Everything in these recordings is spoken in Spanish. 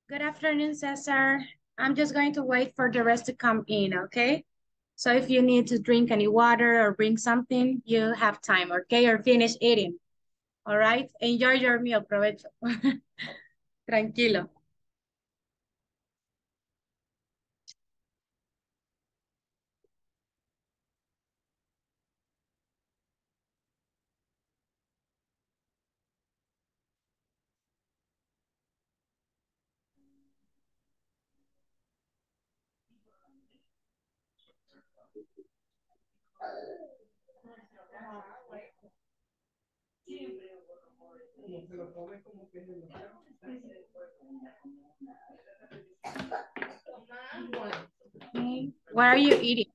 Good afternoon, Cesar. I'm just going to wait for the rest to come in, okay? So if you need to drink any water or bring something, you have time, okay? Or finish eating, all right? Enjoy your meal, provecho. Tranquilo. Okay. What are you eating?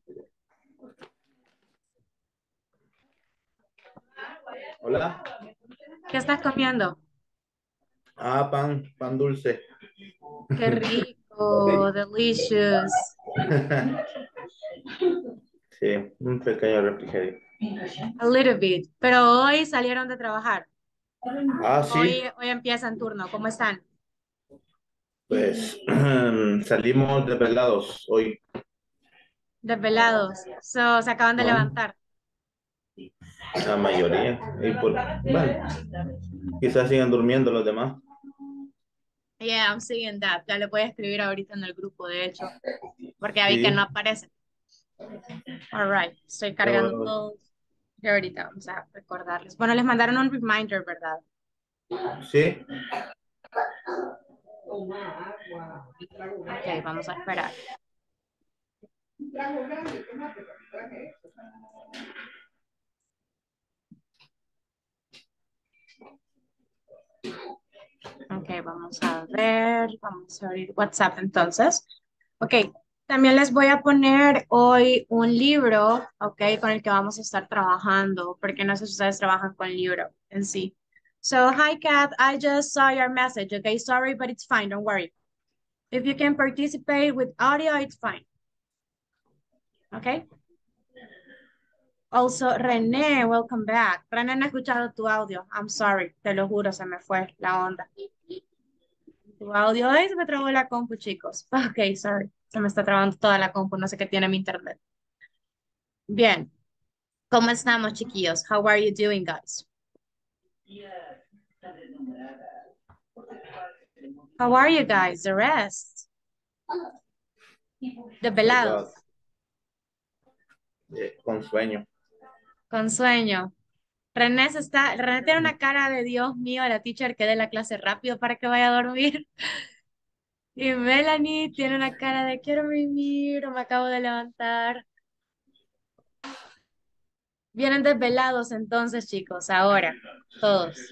Hola. ¿Qué estás comiendo? Pan dulce. Qué rico, delicious. Sí, un pequeño refrigerio. A little bit. Pero hoy salieron de trabajar. Sí, Hoy empiezan turno. ¿Cómo están? pues salimos desvelados hoy. Desvelados. So, se acaban de ¿No? levantar. La mayoría. Bueno, quizás sigan durmiendo los demás. Yeah, I'm seeing that. Ya le voy a escribir ahorita en el grupo, de hecho, porque ya vi que no Sí, aparece. All right, estoy cargando pero todos. Y ahorita vamos a recordarles. Bueno, les mandaron un reminder, ¿verdad? sí. Ok, vamos a esperar. Ok, vamos a abrir WhatsApp entonces. Ok, también les voy a poner hoy un libro, ok, con el que vamos a estar trabajando, porque no sé si ustedes trabajan con libro en sí. So, hi Kat, I just saw your message, okay, sorry, but it's fine, don't worry. If you can participate with audio, it's fine, okay? Also, René, welcome back. René, no he escuchado tu audio, I'm sorry, te lo juro, se me fue la onda. Tu audio, ay, se me trabó la compu, chicos. Ok, sorry. Se me está trabando toda la compu, no sé qué tiene mi internet. Bien, ¿cómo estamos, chiquillos? How are you doing, guys? How are you guys? The rest? The Verdad. velados, Con sueño. con sueño. René tiene una cara de Dios mío, la teacher que dé la clase rápido para que vaya a dormir. Y Melanie tiene una cara de quiero vivir o me acabo de levantar. Vienen desvelados entonces, chicos, ahora, todos.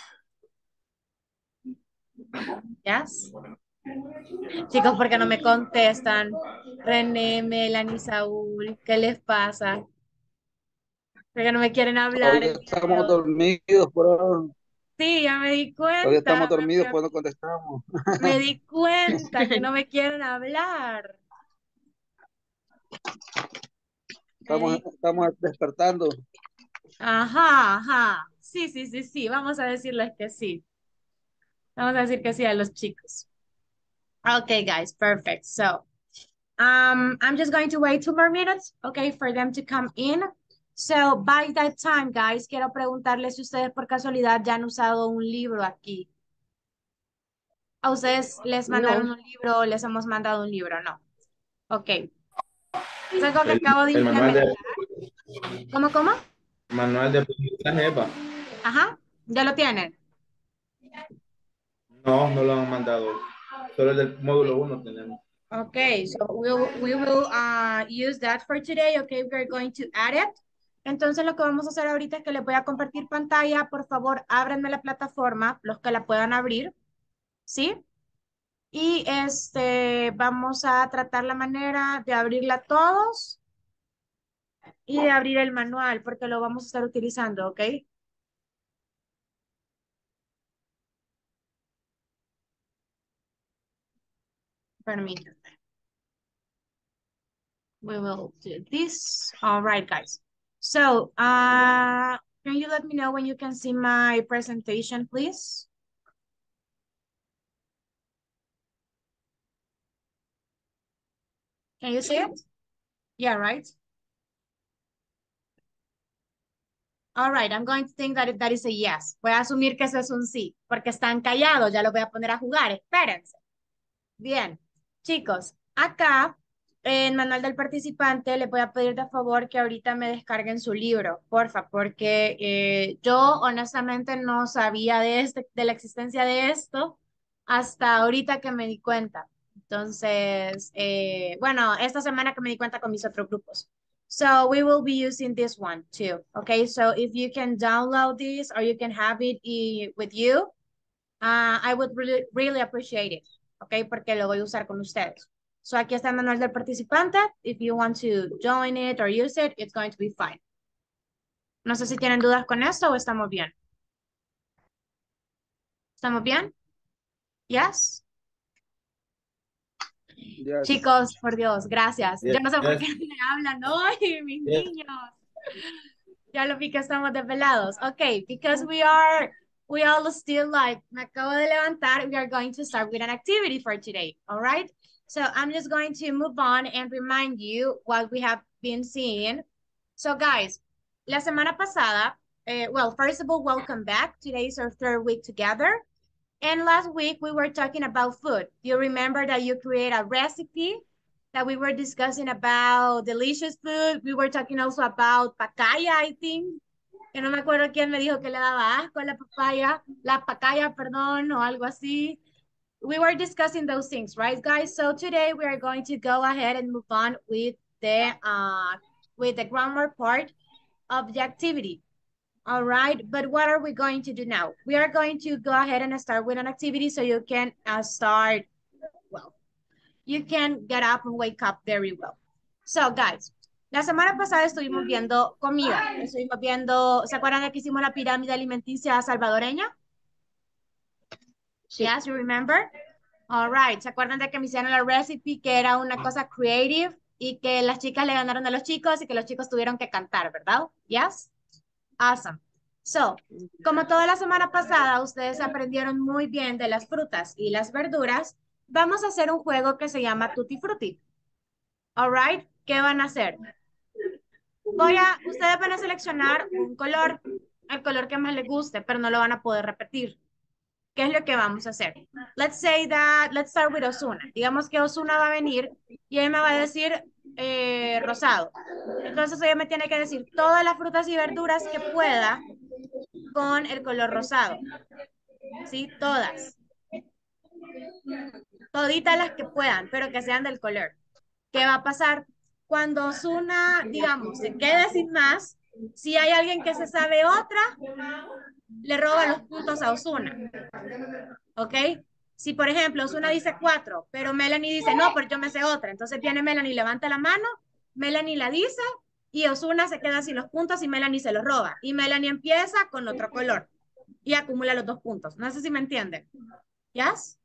¿Ya? Chicos, ¿por qué no me contestan? René, Melanie, Saúl, ¿qué les pasa? ¿Por qué no me quieren Hoy hablar el día de estamos hoy? dormidos, bro. Sí, ya me di Hoy estamos cuenta, dormidos, pues no contestamos. me di cuenta que no me quieren hablar. Me di- Estamos despertando. Ajá, ajá. Sí, sí, sí, sí. Vamos a decirles que sí. Vamos a decir que sí a los chicos. Okay, guys, perfect. So, I'm just going to wait 2 more minutes, okay, for them to come in. So, by that time, guys, quiero preguntarles si ustedes por casualidad ya han usado un libro aquí. ¿A ustedes les mandaron No. un libro o les hemos mandado un libro? No. Ok. Es algo que El, acabo de el implementar. ¿Cómo, cómo? manual de aprendizaje, Eva. Ajá, ya lo tienen. No, no lo han mandado. Solo el del módulo uno tenemos. Okay, so we will use that for today. Okay, we're going to add it. Entonces lo que vamos a hacer ahorita es que les voy a compartir pantalla. Por favor, ábranme la plataforma, los que la puedan abrir, ¿sí? Y vamos a tratar la manera de abrirla todos y de abrir el manual porque lo vamos a estar utilizando, ¿ok? Permítanme. We will do this. All right, guys. So, can you let me know when you can see my presentation, please? Can you see it? Yeah, right? All right, I'm going to think that is a yes. Voy a asumir que eso es un sí, porque están callados, ya los voy a poner a jugar, espérense. Bien, chicos, acá en Manual del Participante les voy a pedir de favor que ahorita me descarguen su libro, porfa, porque yo honestamente no sabía de la existencia de esto hasta ahorita que me di cuenta. Entonces, bueno, esta semana que me di cuenta con mis otros grupos. So we will be using this one too, okay? So if you can download this or you can have it with you, I would really appreciate it, ¿ok? Porque lo voy a usar con ustedes. So aquí está el manual del participante. If you want to join it or use it, it's going to be fine. No sé si tienen dudas con esto o estamos bien. ¿Estamos bien? Yes. Yes. Chicos, por Dios, gracias. Yo Yes, no sé por yes, qué me hablan hoy, mis yes. niños. Ya lo vi que estamos desvelados. Okay, because we all still like, me acabo de levantar, we are going to start with an activity for today, all right? So I'm just going to move on and remind you what we have been seeing. So guys, la semana pasada, well, first of all, welcome back. Today is our third week together. And last week we were talking about food. You remember that you create a recipe that we were discussing about delicious food. We were talking also about papaya, I think. Que no me acuerdo quién me dijo que le daba asco a la papaya, perdón, o algo así. We were discussing those things, right, guys? So today we are going to go ahead and move on with the grammar part of the activity. All right, but what are we going to do now? We are going to go ahead and start with an activity so you can start, well, you can get up and wake up very well. So, guys, la semana pasada estuvimos viendo comida. Estuvimos viendo, ¿se acuerdan de que hicimos la pirámide alimenticia salvadoreña? Sí. Yes, you remember? All right, ¿se acuerdan de que me hicieron la recipe que era una cosa creative y que las chicas le ganaron a los chicos y que los chicos tuvieron que cantar, ¿verdad? Yes? Awesome. So, como toda la semana pasada ustedes aprendieron muy bien de las frutas y las verduras, vamos a hacer un juego que se llama Tutti Frutti. All right, ¿qué van a hacer? Ustedes van a seleccionar un color, el color que más les guste, pero no lo van a poder repetir. ¿Qué es lo que vamos a hacer? Let's start with Osuna. Digamos que Osuna va a venir y él me va a decir rosado. Entonces ella me tiene que decir todas las frutas y verduras que pueda con el color rosado. ¿Sí? Todas. Toditas las que puedan, pero que sean del color. ¿Qué va a pasar? Cuando Osuna, digamos, se quede sin más, si hay alguien que se sabe otra, le roba los puntos a Osuna. ¿Ok? Si, por ejemplo, Osuna dice 4, pero Melanie dice, no, pero yo me sé otra. Entonces viene Melanie, levanta la mano, Melanie la dice, y Osuna se queda sin los puntos y Melanie se los roba. Y Melanie empieza con otro color y acumula los 2 puntos. No sé si me entienden. ¿Yes?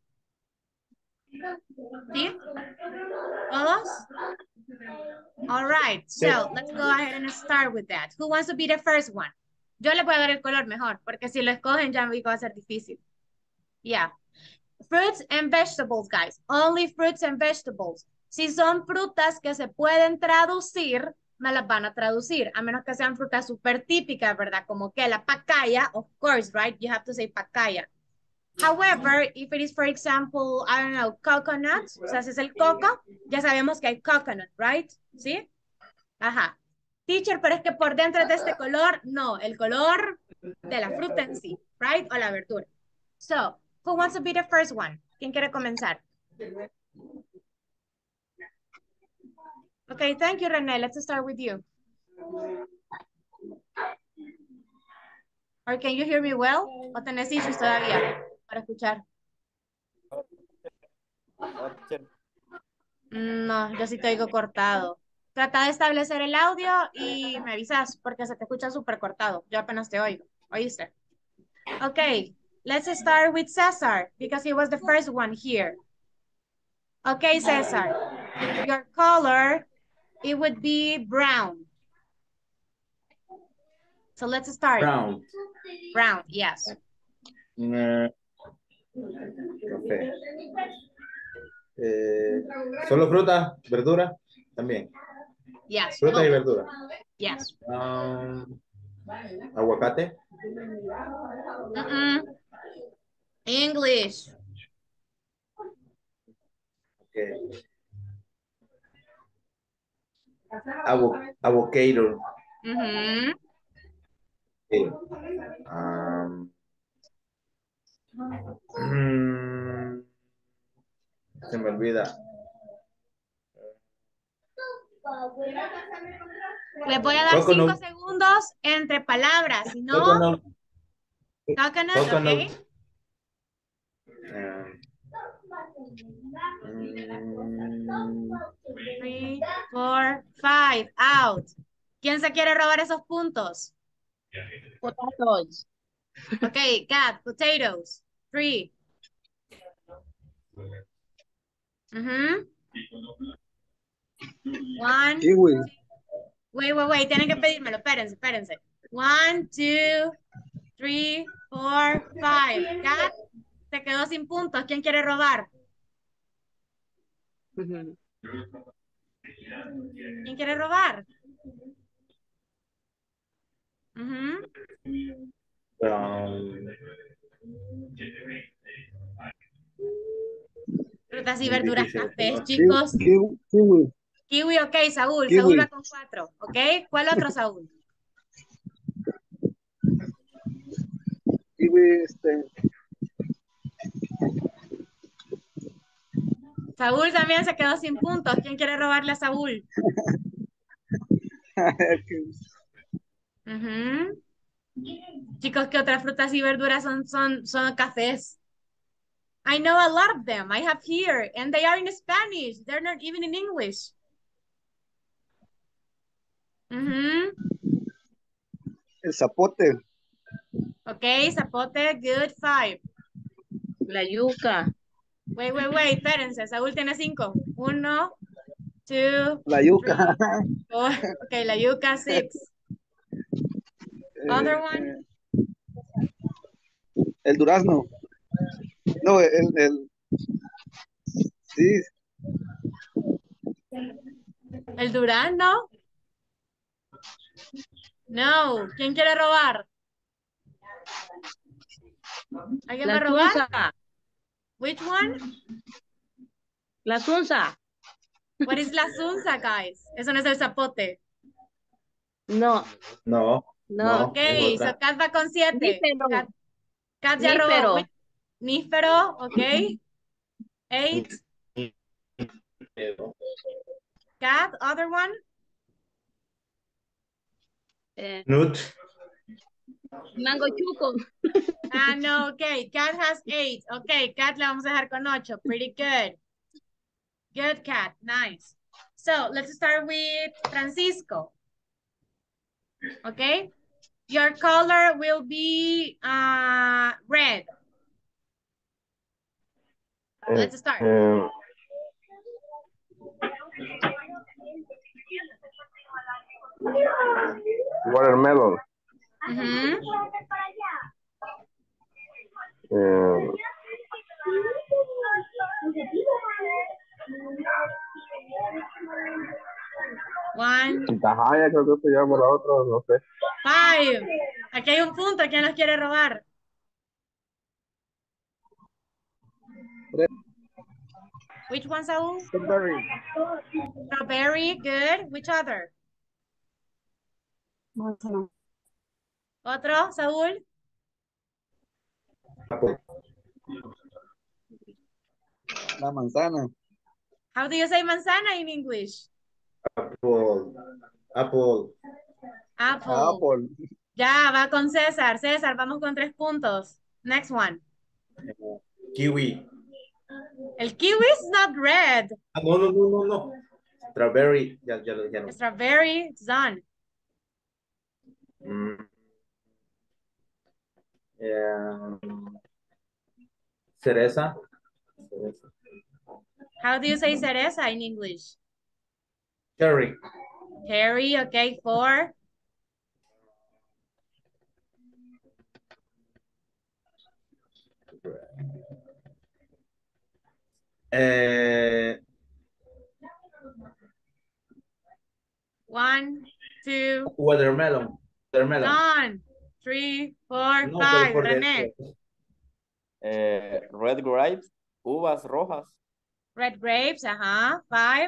¿Sí? ¿Todos? All right, so let's go ahead and start with that. Who wants to be the first one? Yo le voy a dar el color mejor, porque si lo escogen ya me va a ser difícil. Yeah. Fruits and vegetables, guys. Only fruits and vegetables. Si son frutas que se pueden traducir, me las van a traducir, a menos que sean frutas súper típicas, ¿verdad? Como que la pacaya, of course, right? You have to say pacaya. However, if it is, for example, I don't know, coconut, o sea, si es el coco, ya sabemos que hay coconut, right? ¿Sí? Ajá. Teacher, pero es que por dentro es de este color, no, el color de la fruta en sí, right? O la verdura. So, who wants to be the first one? ¿Quién quiere comenzar? Okay, thank you, René. Let's start with you. Or can you hear me well? ¿O tenés issues todavía para escuchar? No, yo sí te oigo cortado. Trata de establecer el audio y me avisas porque se te escucha súper cortado. Yo apenas te oigo. ¿Oíste? Okay, let's start with Cesar because he was the first one here. Okay, Cesar, your color, it would be brown. So let's start. Brown. Brown, yes. Café. Solo fruta, verdura. También. Yes, Frutas y both. verduras. Yes. Aguacate. Mm-mm. English. Okay. Avocado. Mhm. Okay. Se me olvida. Les voy a dar 5 Coconut. segundos entre palabras, si no, Coconut. coconut, Coconut. ok. Mm, 3, 4, 5, out. ¿Quién se quiere robar esos puntos? Potatoes. Ok, cat, potatoes. 3. Mhm. 1. Kiwi. Wait. Tienen que pedírmelo. Espérense. 1, 2, 3, 4, 5. Cat se quedó sin puntos. ¿Quién quiere robar? Ujú. ¿Quién quiere robar? Ujú. Frutas y muy verduras, difícil. cafés, Kiwi. chicos. Kiwi. Kiwi, ok, Saúl. Saúl Kiwi. va con 4, ok. ¿Cuál otro, Saúl? Kiwi, Saúl también se quedó sin puntos. ¿Quién quiere robarle a Saúl? Ujú. Chicos, ¿qué otras frutas y verduras son cafés? I know a lot of them. I have here, and they are in Spanish. They're not even in English. Ujú. el zapote. Ok, zapote, good, 5. La yuca. Wait, espérense. Saúl tiene 5. 1, 2, La yuca. 3, 4. Ok, la yuca, 6. Other one? Eh, el durazno. No, sí, ¿El durazno? No. ¿Quién quiere robar? ¿Alguien va La a robar? sunsa. Which one? La sunsa. What is la sunza, guys? Eso no es el zapote. No, No, no. Ok, no, es so otra. Kat va con 7. Nífero. Kat ya robó. Nífero. Nífero, ok. 8. Kat, other one? Eh, Nut. mango chuco. Ah, no, ok. Kat has 8. Ok, Kat la vamos a dejar con 8. Pretty good. Good, Kat. Nice. So, let's start with Francisco. Okay? Your color will be red. Let's start. Watermelon. Mhm. One, Pitahaya creo que se llama la otra, no sé. 5. Aquí hay un punto. ¿Quién nos quiere robar? Which one, Saúl? strawberry. Strawberry, good. Which other? ¿Otro, Saúl? Apple. La manzana. How do you say manzana in English? Apple. Apple. Apple. Apple. Ya, va con César. César, vamos con 3 puntos. Next one. Kiwi. El kiwi is not red. No. Strawberry. Ya lo dijeron. Strawberry, it's done. Mm, eh, cereza. Cereza. How do you say cereza in English? Cherry. Cherry, okay, 4. Eh, 1, 2, Watermelon. Watermelon. done. 3, 4, No, pero 5. por René. dentro. Red grapes, uvas rojas. Red grapes, ajá. 5.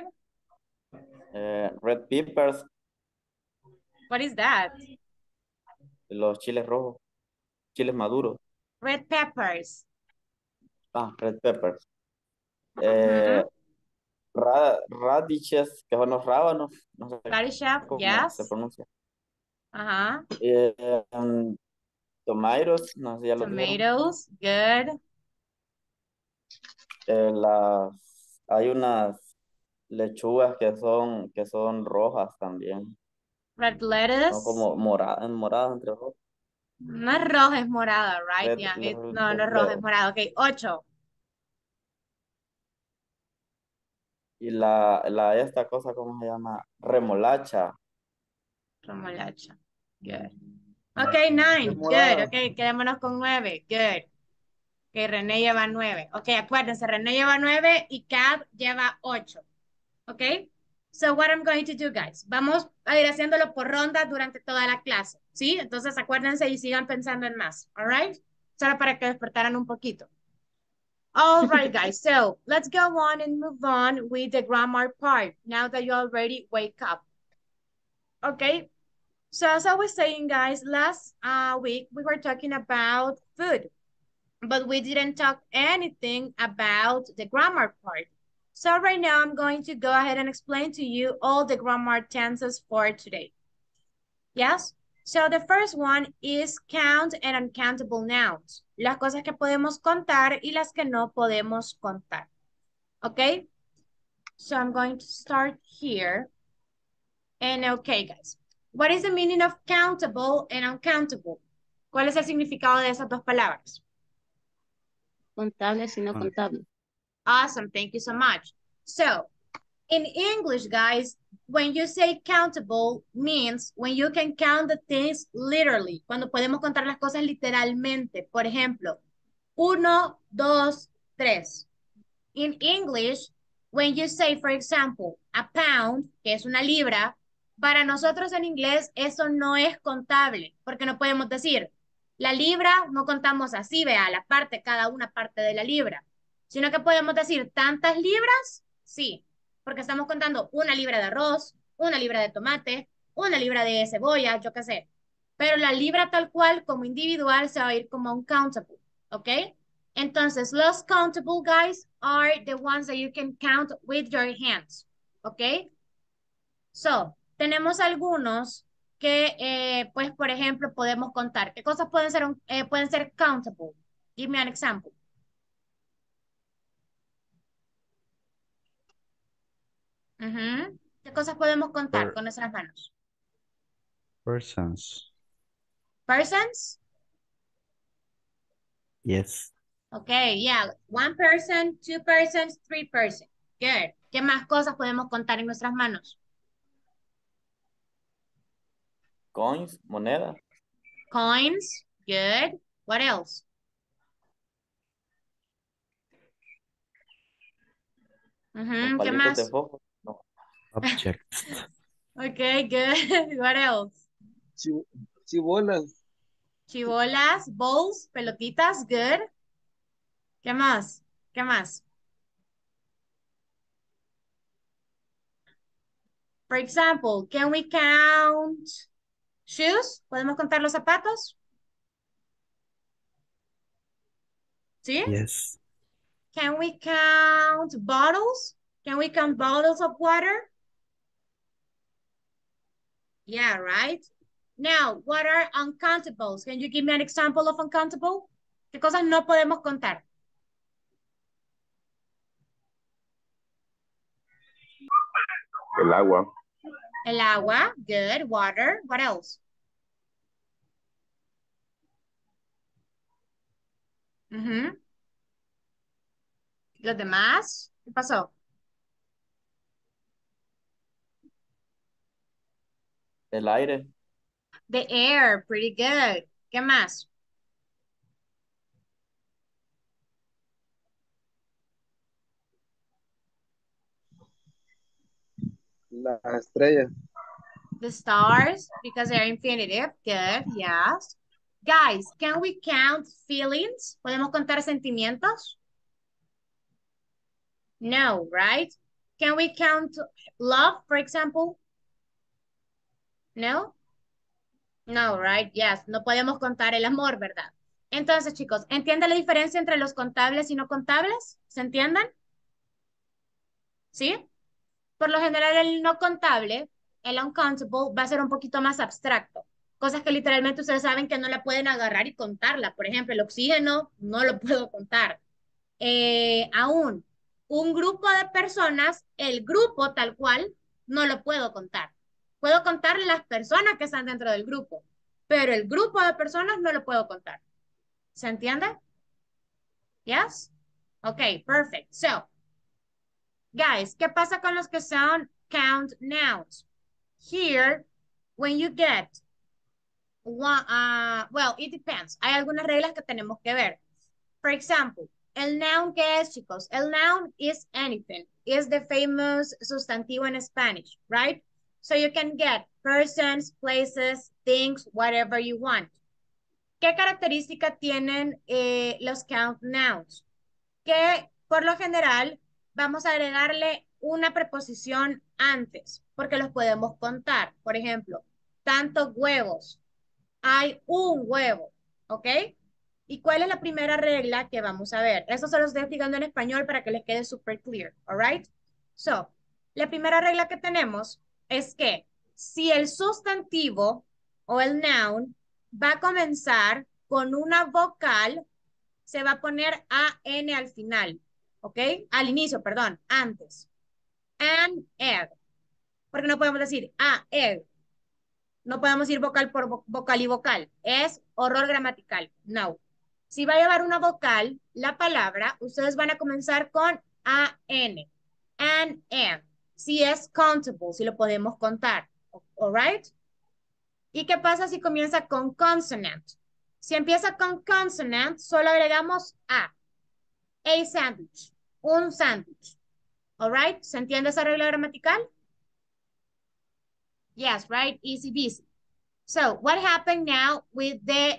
Red peppers, What is that? los chiles rojos, chiles maduros. Red peppers. Red peppers. Ujú. Radishes, que son los rábanos, no sé Radish chef, cómo se yes. pronuncia. Ajá. Tomatoes, no sé, ya lo dijeron. Tomatoes, good. Hay unas lechugas que son rojas también. Red Son lettuce. como moradas entre rojas. No es roja, es morada, right? Red, Yeah, red, no, no es roja, es red. morada. Ok, 8. Y esta cosa, ¿cómo se llama? Remolacha. Remolacha. Good. Ok, 9. Es Good. morada. Ok, quedémonos con 9. Good. Ok, René lleva 9. Ok, acuérdense, René lleva 9 y Kat lleva 8. Ok. So what I'm going to do, guys. Vamos a ir haciéndolo por ronda durante toda la clase. ¿Sí? Entonces acuérdense y sigan pensando en más. All right? Solo para que despertaran un poquito. All right, guys. So let's go on and move on with the grammar part now that you already wake up. Okay. So as I was saying, guys, last week we were talking about food, but we didn't talk anything about the grammar part. So right now I'm going to go ahead and explain to you all the grammar tenses for today. Yes? So the first one is count and uncountable nouns. Las cosas que podemos contar y las que no podemos contar. Okay? So I'm going to start here. And okay, guys. What is the meaning of countable and uncountable? ¿Cuál es el significado de esas dos palabras? Contable, sino Con- contable. Awesome, thank you so much. So, in English, guys, when you say countable means when you can count the things literally, cuando podemos contar las cosas literalmente. Por ejemplo, 1, 2, 3. In English, when you say, for example, a pound, que es una libra, para nosotros en inglés eso no es contable, porque no podemos decir, la libra no contamos así, vea, la parte, cada una parte de la libra, sino que podemos decir, ¿tantas libras? Sí, porque estamos contando una libra de arroz, una libra de tomate, una libra de cebolla, yo qué sé. Pero la libra tal cual, como individual, se va a ir como uncountable, ¿ok? Entonces, los countable guys are the ones that you can count with your hands, ¿ok? So, tenemos algunos que, pues, por ejemplo, podemos contar. ¿Qué cosas pueden ser countable? Give me an example. Ujú. ¿Qué cosas podemos contar con nuestras manos? Persons. Persons? Yes. Okay, yeah. One person, two persons, three persons. Good. ¿Qué más cosas podemos contar en nuestras manos? Coins, moneda. Coins. Good. What else? Los ¿Qué palitos de más? fósforo. No. Objects. Okay, good. What else? Chibolas. Chibolas, bowls, pelotitas. Good. ¿Qué más? ¿Qué más? For example, can we count shoes? ¿Podemos contar los zapatos? ¿Sí? Yes. Can we count bottles? Can we count bottles of water? Yeah, right? Now, what are uncountables? Can you give me an example of uncountable? ¿Qué cosas no podemos contar? El agua. El agua, good. Water, what else? Ujú. Los demás, ¿qué pasó? El aire. The air, pretty good. ¿Qué más? Las estrellas. The stars, because they're infinitive. Good, yes. Guys, can we count feelings? ¿Podemos contar sentimientos? No, right? Can we count love, for example? No? No, right? Yes, no podemos contar el amor, ¿verdad? Entonces, chicos, ¿entienden la diferencia entre los contables y no contables? ¿Se entienden? ¿Sí? Por lo general, el no contable, el uncountable, va a ser un poquito más abstracto. Cosas que literalmente ustedes saben que no la pueden agarrar y contarla. Por ejemplo, el oxígeno no lo puedo contar. Aún, un grupo de personas, el grupo tal cual, no lo puedo contar. Puedo contar las personas que están dentro del grupo, pero el grupo de personas no lo puedo contar. ¿Se entiende? Yes? Okay, perfect. So, guys, ¿qué pasa con los que son count nouns? Here, when you get one, well, it depends. Hay algunas reglas que tenemos que ver. For example, el noun, ¿qué es, chicos? El noun is anything. Is the famous sustantivo in Spanish, right? So you can get persons, places, things, whatever you want. ¿Qué característica tienen los count nouns? Que por lo general vamos a agregarle una preposición antes, porque los podemos contar. Por ejemplo, tantos huevos. Hay un huevo, ¿ok? ¿Y cuál es la primera regla que vamos a ver? Eso se los estoy explicando en español para que les quede súper clear, all right? So, la primera regla que tenemos es que si el sustantivo o el noun va a comenzar con una vocal, se va a poner AN al final, ¿ok? Al inicio, perdón, antes. An, egg. Porque no podemos decir egg. No podemos ir vocal por vocal y vocal. Es horror gramatical. No. Si va a llevar una vocal, la palabra, ustedes van a comenzar con AN. An, egg. Si es countable, si lo podemos contar. All right? ¿Y qué pasa si comienza con consonant? Si empieza con consonant, solo agregamos A. A sandwich. Un sándwich. All right? ¿Se entiende esa regla gramatical? Yes, right? Easy peasy. So what happened now with the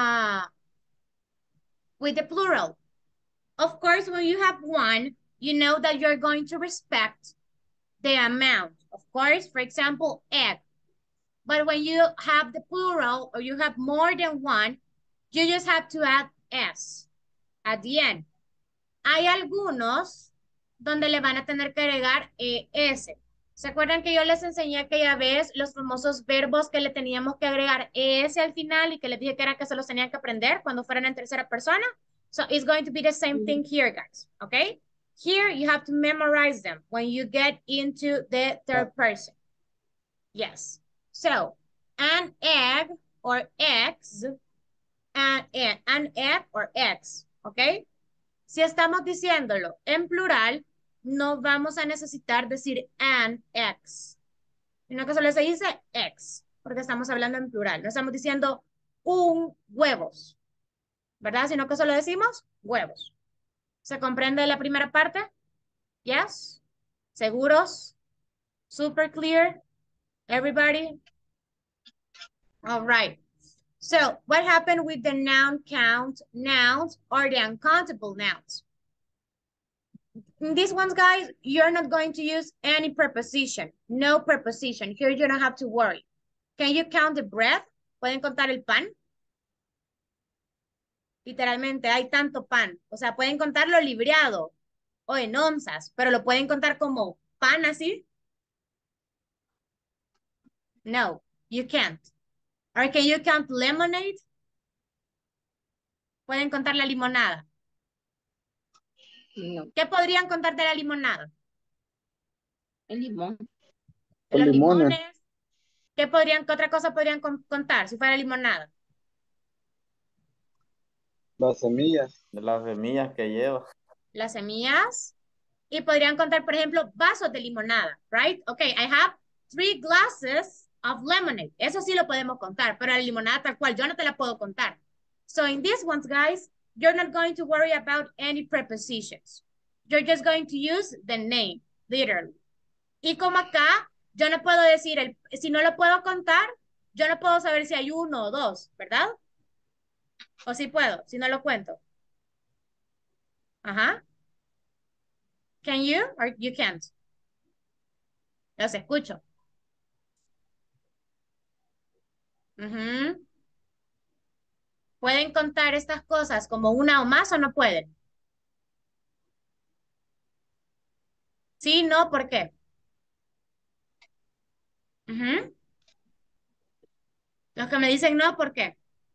plural? Of course, when you have one, you know that you're going to respect the amount. Of course, for example, egg. But when you have the plural or you have more than one, you just have to add S at the end. Hay algunos donde le van a tener que agregar ES. ¿Se acuerdan que yo les enseñé aquella vez los famosos verbos que le teníamos que agregar ES al final y que les dije que era que se los tenían que aprender cuando fueran en tercera persona? So it's going to be the same thing here, guys, okay? Here you have to memorize them when you get into the third person. Yes. So, an egg or eggs, an egg or eggs, okay? Si estamos diciéndolo en plural, no vamos a necesitar decir an eggs, sino que solo se dice eggs, porque estamos hablando en plural. No estamos diciendo un huevos, ¿verdad? Sino que solo decimos huevos. ¿Se comprende la primera parte? Yes? ¿Seguros? Super clear? Everybody? All right. So, what happened with the noun count nouns or the uncountable nouns? In these ones, guys, you're not going to use any preposition. No preposition. Here you don't have to worry. Can you count the bread? ¿Pueden contar el pan? Literalmente, hay tanto pan. O sea, pueden contarlo libreado o en onzas, pero lo pueden contar como pan así. No, you can't. Or can you count lemonade? Pueden contar la limonada. No. ¿Qué podrían contar de la limonada? El limón. Los El limón. limones. ¿Qué otra cosa podrían contar si fuera limonada? Las semillas. De las semillas que lleva. Las semillas. Y podrían contar, por ejemplo, vasos de limonada, right? Okay, I have 3 glasses of lemonade. Eso sí lo podemos contar, pero la limonada tal cual, yo no te la puedo contar. So in these ones, guys, you're not going to worry about any prepositions. You're just going to use the name, literally. Y como acá, yo no puedo decir, si no lo puedo contar, yo no puedo saber si hay uno o dos, ¿verdad? O sí puedo, si no lo cuento. Ajá. Can you or you can't? Los escucho. Ujú. ¿Pueden contar estas cosas como una o más o no pueden? Sí, no, ¿por qué? Ujú. Los que me dicen no, ¿por qué?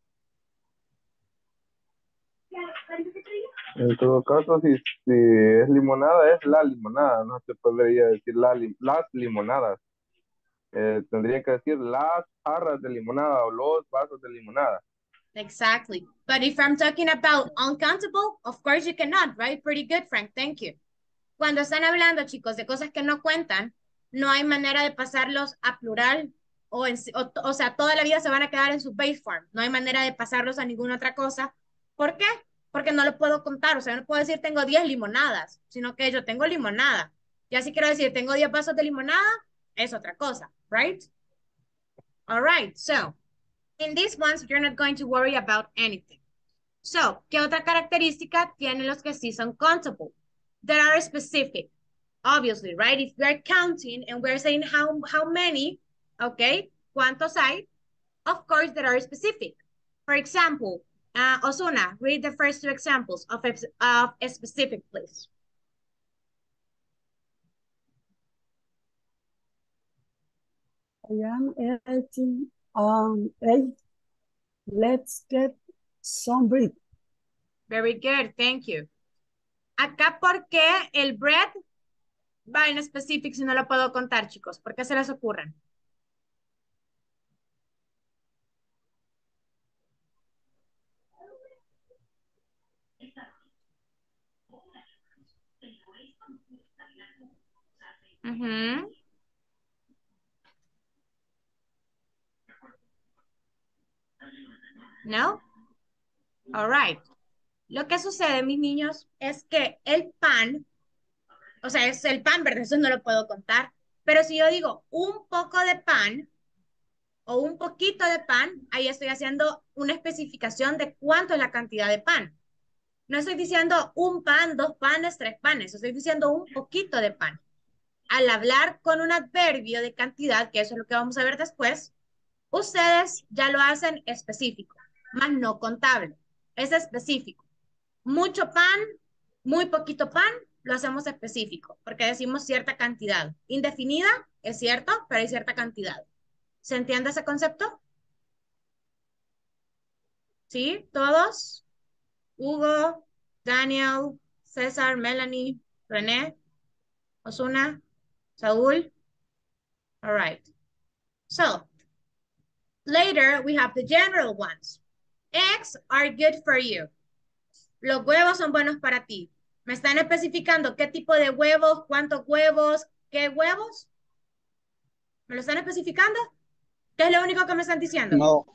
En todo caso, si es limonada, es la limonada. No se podría decir las limonadas. Tendría que decir las jarras de limonada o los vasos de limonada. Exactly. But if I'm talking about uncountable, of course you cannot, right? Pretty good, Frank. Thank you. Cuando están hablando, chicos, de cosas que no cuentan, no hay manera de pasarlos a plural o sea, toda la vida se van a quedar en su base form. No hay manera de pasarlos a ninguna otra cosa. ¿Por qué? Porque no lo puedo contar. O sea, no puedo decir tengo 10 limonadas, sino que yo tengo limonada. Y así quiero decir tengo 10 vasos de limonada, es otra cosa, right? All right, so in these ones, you're not going to worry about anything. So, ¿qué otra característica tienen los que sí son countable? That are specific, obviously, right? If we're counting and we're saying how many, okay, ¿cuántos hay? Of course, that are specific. For example, Osuna, read the first two examples of a specific, please. I am eating on 8. Let's get some bread. Very good, thank you. Acá, ¿por qué el bread va en specific si no lo puedo contar, chicos? ¿Por qué se les ocurren? Ujú. ¿No? All right. Lo que sucede, mis niños, es que el pan, o sea, es el pan verde, eso no lo puedo contar, pero si yo digo un poco de pan o un poquito de pan, ahí estoy haciendo una especificación de cuánto es la cantidad de pan. No estoy diciendo un pan, dos panes, tres panes, estoy diciendo un poquito de pan. Al hablar con un adverbio de cantidad, que eso es lo que vamos a ver después, ustedes ya lo hacen específico, más no contable. Es específico. Mucho pan, muy poquito pan, lo hacemos específico, porque decimos cierta cantidad. Indefinida, es cierto, pero hay cierta cantidad. ¿Se entiende ese concepto? ¿Sí? ¿Todos? Hugo, Daniel, César, Melanie, René, Osuna, Saúl. All right. So, later we have the general ones. Eggs are good for you. Los huevos son buenos para ti. ¿Me están especificando qué tipo de huevos, cuántos huevos, qué huevos? ¿Me lo están especificando? ¿Qué es lo único que me están diciendo? No,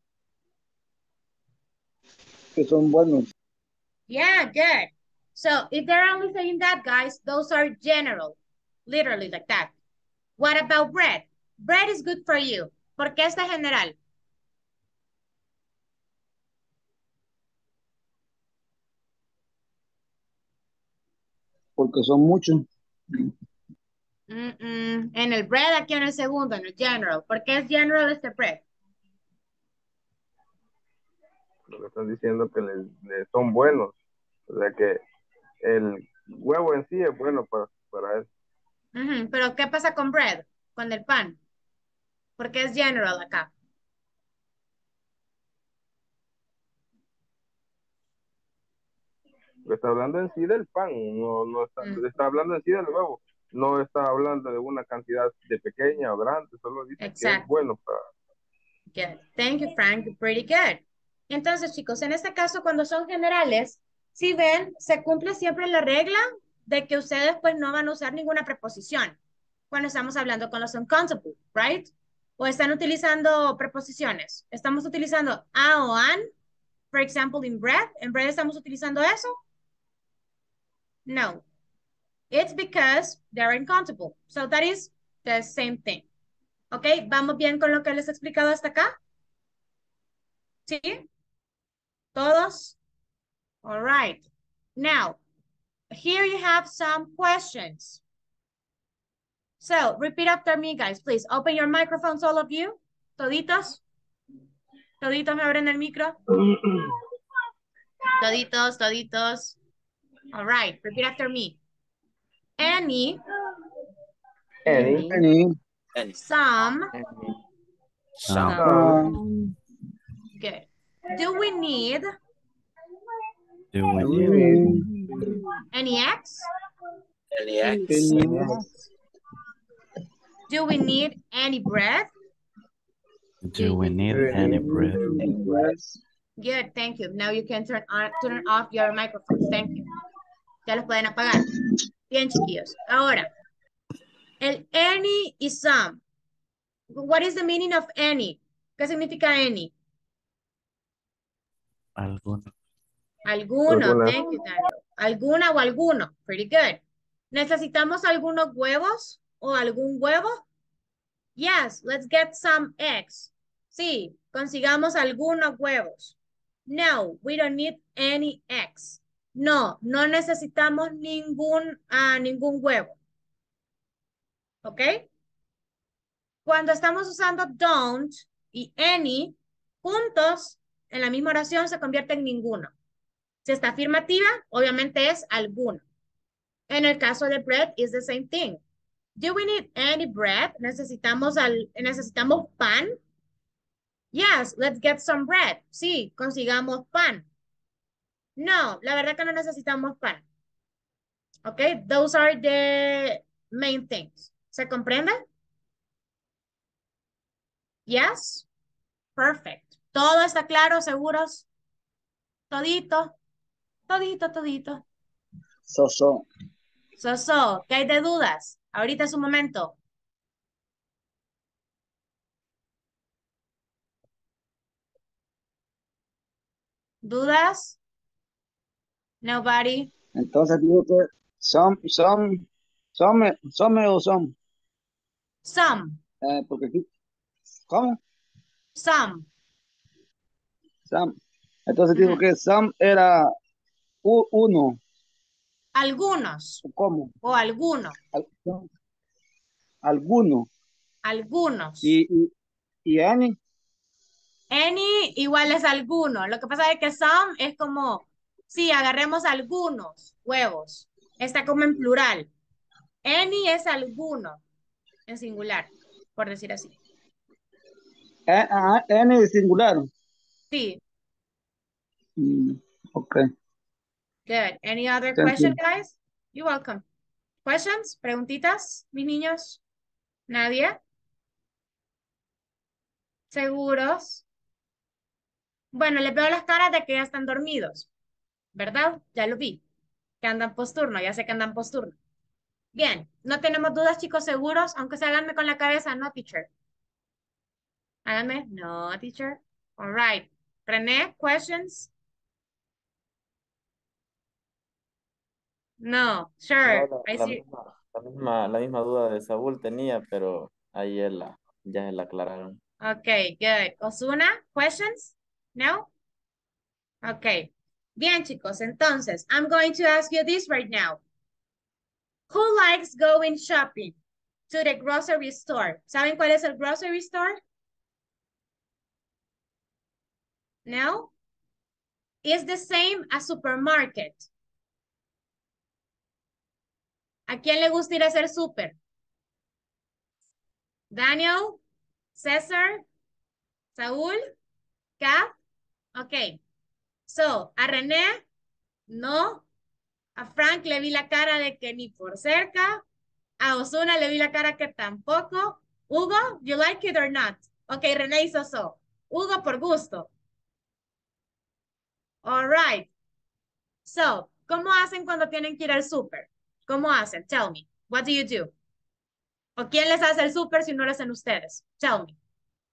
que son buenos. Yeah, good. So if they're only saying that, guys, those are general. Literally like that. What about bread? Bread is good for you. ¿Por qué está general? Porque son muchos. En el bread, aquí en el segundo, en el general. ¿Por qué es general este bread? Lo que están diciendo que son buenos. O sea que el huevo en sí es bueno para eso. Pero ¿qué pasa con bread? Con el pan. ¿Por qué es general acá? Está hablando en sí del pan, no está hablando en sí del huevo. No está hablando de una cantidad de pequeña o grande, solo dice que es bueno para... Good. Thank you, Frank. Pretty good. Entonces, chicos, en este caso, cuando son generales, si ven, se cumple siempre la regla de que ustedes pues no van a usar ninguna preposición cuando estamos hablando con los uncountable, right? O están utilizando preposiciones. Estamos utilizando a o an, for example, in bread. ¿En bread estamos utilizando eso? No. It's because they're uncountable. So that is The same thing. ¿Ok? ¿Vamos bien con lo que les he explicado hasta acá? ¿Sí? ¿Todos? All right. Now, here you have some questions. So, repeat after me, guys. Please, open your microphones, all of you. Toditos. Toditos me abren el micro. Toditos, toditos. All right, repeat after me. Any, Any, Any, some, some, good. Do we need do we do need we any eggs? any X? Do we need any bread? Do we need any bread? Good, thank you. Now you can turn off your microphones. Thank you. Ya los pueden apagar. Bien, chiquillos. Ahora, el any y some. What is the meaning of any? ¿Qué significa any? Alguno. Alguno. Alguna. Thank you, Daniel. Alguna o alguno. Pretty good. ¿Necesitamos algunos huevos o algún huevo? Yes, let's get some eggs. Sí, consigamos algunos huevos. No, we don't need any eggs. No, no necesitamos ningún huevo. ¿Ok? Cuando estamos usando don't y any, juntos, en la misma oración se convierte en ninguno. Si está afirmativa, obviamente es alguno. En el caso de bread, is the same thing. Do we need any bread? ¿Necesitamos pan? Yes, let's get some bread. Sí, consigamos pan. No, la verdad que no necesitamos pan. ¿Ok? Those are the main things. ¿Se comprende? Yes? Perfect. ¿Todo está claro? ¿Seguros? ¿Todito? Todito, todito. So. So, ¿qué hay de dudas? Ahorita es un momento. ¿Dudas? Nobody? Entonces digo que some o some. Some. Porque aquí, ¿cómo? Some. Some. Entonces digo que some era uno. Algunos. ¿Cómo? O alguno. Alguno. Algunos. Y any. Any igual es alguno. Lo que pasa es que some es como, sí, agarremos algunos huevos. Está como en plural. Any es alguno en singular, por decir así. Any es singular. Sí. Okay. Good. Any other Thank question, you. guys? You're welcome. Questions? Preguntitas, mis niños? ¿Nadie? ¿Seguros? Bueno, les veo las caras de que ya están dormidos, ¿verdad? Ya lo vi. Que andan posturno, ya sé que andan posturno. Bien, no tenemos dudas, chicos, seguros, aunque se háganme con la cabeza, no, teacher. Háganme, no, teacher. All right. René, questions? No, sure. No, I see. la misma duda de Saúl tenía, pero ahí ya se la aclararon. Okay, good. Osuna, questions? No? Okay. Bien, chicos, entonces, I'm going to ask you this right now. Who likes going shopping to the grocery store? ¿Saben cuál es el grocery store? No? It's the same as supermarket. ¿A quién le gusta ir a hacer súper? Daniel, César, Saúl, Kat. Ok. So, a René, no. A Frank le vi la cara de que ni por cerca. A Osuna le vi la cara que tampoco. Hugo, you like it or not? Ok, René hizo so. Hugo por gusto. All right. So, ¿cómo hacen cuando tienen que ir al súper? ¿Cómo hacen? Tell me. What do you do? ¿O quién les hace el súper si no lo hacen ustedes? Tell me.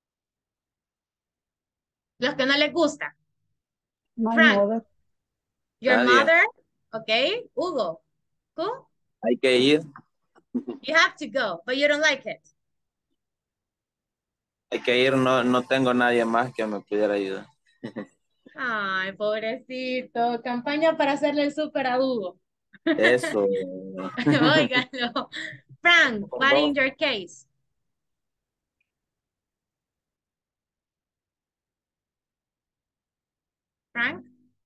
Los que no les gusta. My Frank. mother. Your Nadie. mother. Ok. Hugo. ¿Tú? Hay que ir. You have to go, but you don't like it. Hay que ir, no, no tengo nadie más que me pudiera ayudar. Ay, pobrecito. Campaña para hacerle el súper a Hugo. Eso. Óigalo. Frank, what in your case? Frank?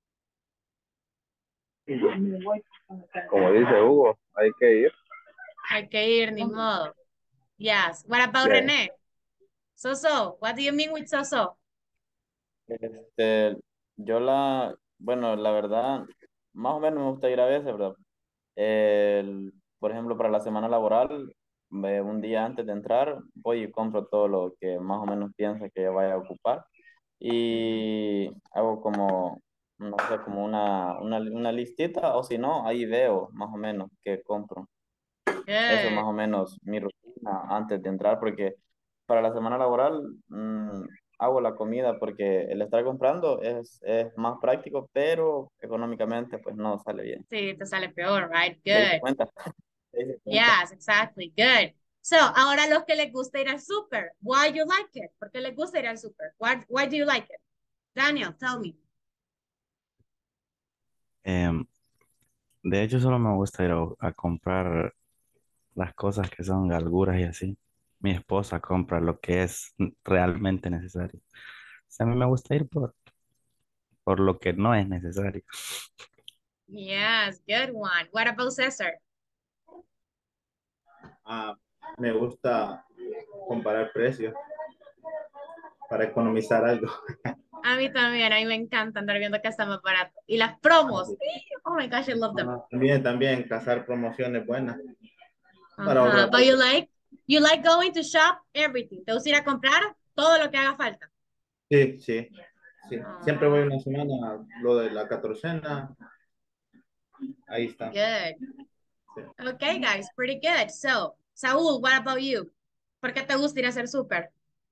Como dice Hugo, hay que ir. Hay que ir, ni modo. Yes. What about Yeah. René? So, what do you mean with so? Bueno, la verdad, más o menos me gusta ir a veces, ¿verdad? Por ejemplo, para la semana laboral, un día antes de entrar, voy y compro todo lo que más o menos pienso que vaya a ocupar y hago como, no sé, como una listita o si no, ahí veo más o menos qué compro. Eso es más Good. o menos mi rutina antes de entrar, porque para la semana laboral hago la comida porque el estar comprando es más práctico, pero económicamente pues no sale bien. Sí, te sale peor, right? ¿Te diste Good. cuenta? ¿Te diste cuenta? Yes, exactly. Good. So, ahora los que les gusta ir al súper. Why you like it? ¿Por qué les gusta ir al súper? Why do you like it? Daniel, tell me. Em, de hecho, solo me gusta ir a comprar las cosas que son galguras y así. Mi esposa compra lo que es realmente necesario. O sea, a mí me gusta ir por lo que no es necesario. Yes, good one. What about Cesar? Ah, me gusta comparar precios para economizar algo. A mí también, a mí me encanta andar viendo que está más barato. Y las promos. Oh my gosh, I love them. También cazar promociones buenas para Ajá. ahorrar But algo. you like going to shop everything. Te gusta ir a comprar todo lo que haga falta. Sí, sí, sí. Siempre voy Ah, una semana, lo de la 14ª, ahí está. good. Sí. Okay, guys, pretty good. So, Saúl, what about you? ¿Por qué te gusta ir a hacer súper?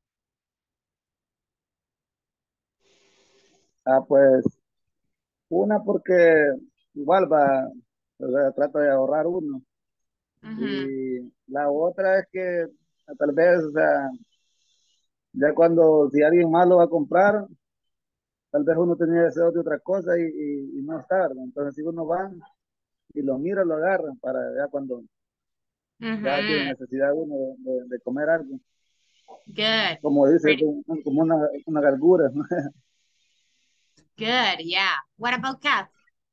Pues una porque igual va, o sea, trata de ahorrar uno. Ujú. Y la otra es que tal vez, o sea, ya cuando si alguien más lo va a comprar, tal vez uno tenía deseo de otra cosa y no está, ¿verdad? Entonces si uno va y lo mira, lo agarra para ya cuando ya tiene Ujú. necesidad uno de comer algo. Good. Como dice, Pretty como una gargura, ¿no? good, yeah. What about Kath?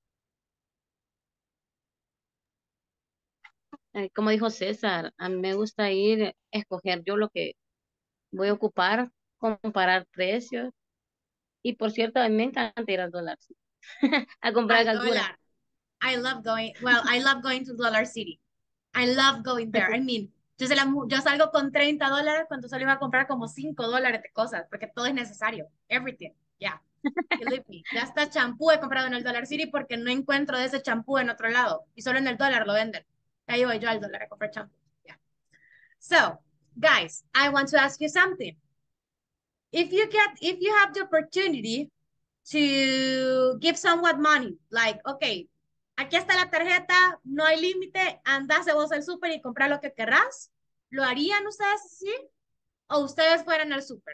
Como dijo César, a mí me gusta ir, escoger yo lo que voy a ocupar, comparar precios. Y por cierto, a mí me encanta ir al dólar a comprar Al galduras. dólar. I love going to Dollar City. I love going there. I mean, yo salgo con $30 cuando solo iba a comprar como $5 de cosas, porque todo es necesario. Everything. Yeah. Believe me. Ya hasta champú he comprado en el Dollar City porque no encuentro de ese champú en otro lado. Y solo en el dólar lo venden. Ahí voy yo al dólar a comprar champú. Yeah. So, guys, I want to ask you something. If you have the opportunity to give someone money, like, okay, aquí está la tarjeta, no hay límite, andás vos al súper y comprar lo que querrás, ¿lo harían ustedes así? ¿O ustedes fueran al súper?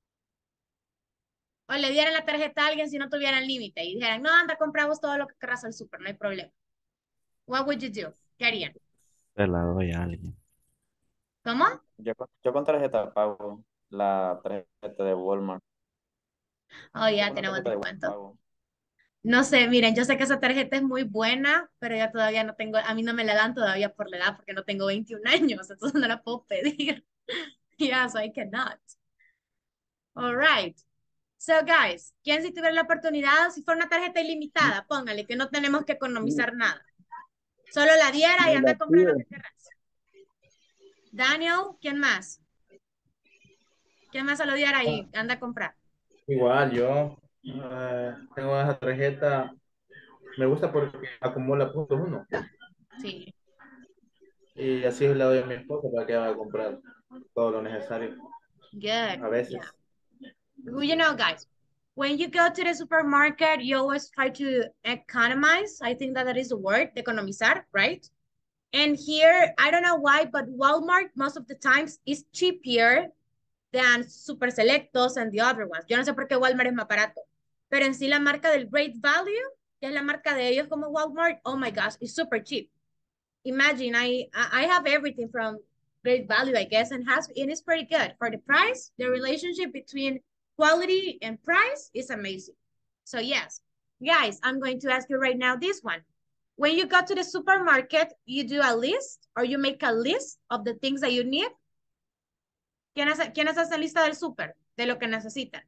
¿O le dieran la tarjeta a alguien si no tuvieran límite y dijeran, no, anda, compramos todo lo que querrás al súper, no hay problema? What would you do? ¿Qué harían? Se la doy a alguien. ¿Cómo? Yo con tarjeta pago la tarjeta de Walmart. Oh, Yo ya con la tenemos tarjeta de Walmart descuento. pago. No sé, miren, yo sé que esa tarjeta es muy buena, pero yo todavía no tengo, a mí no me la dan todavía por la edad, porque no tengo 21 años, entonces no la puedo pedir. Yeah, so I cannot. All right. So, guys, ¿quién si tuviera la oportunidad, si fuera una tarjeta ilimitada, póngale que no tenemos que economizar nada. Solo la diera y Ni anda la a comprar lo pide. que querrás. Daniel, ¿quién más? ¿Quién más se lo diera y anda a comprar? Igual yo tengo esa tarjeta, me gusta porque acumula puntos uno. Sí. Y así le doy a mi esposa para que vaya a comprar todo lo necesario. Good. A veces. Yeah. Well, you know, guys, when you go to the supermarket, you always try to economize. I think that is the word, economizar, right? And here, I don't know why, but Walmart most of the times is cheaper than Super Selectos and the other ones. Yo no sé por qué Walmart es más barato. Pero en sí la marca del Great Value, que es la marca de ellos como Walmart, oh my gosh, it's super cheap. Imagine, I have everything from Great Value, I guess, and it's pretty good. For the price, the relationship between quality and price is amazing. So yes, guys, I'm going to ask you right now this one. When you go to the supermarket, you do a list or you make a list of the things that you need. ¿Quiénes hacen lista del súper? De lo que necesitan.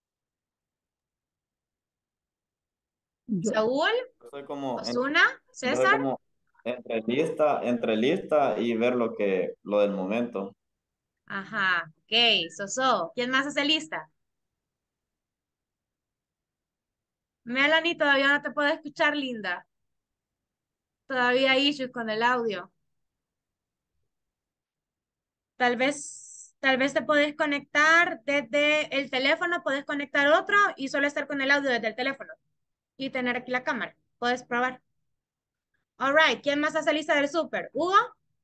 Yo, Saúl, Soy como, Osuna, yo soy César. como entre lista y ver lo del momento. Ajá, ok, Soso. ¿Quién más hace lista? Melanie, todavía no te puedo escuchar, linda. Todavía hay issues con el audio. Tal vez te puedes conectar desde el teléfono, puedes conectar otro y solo estar con el audio desde el teléfono y tener aquí la cámara. Puedes probar. All right, ¿quién más hace lista del súper? ¿Hugo?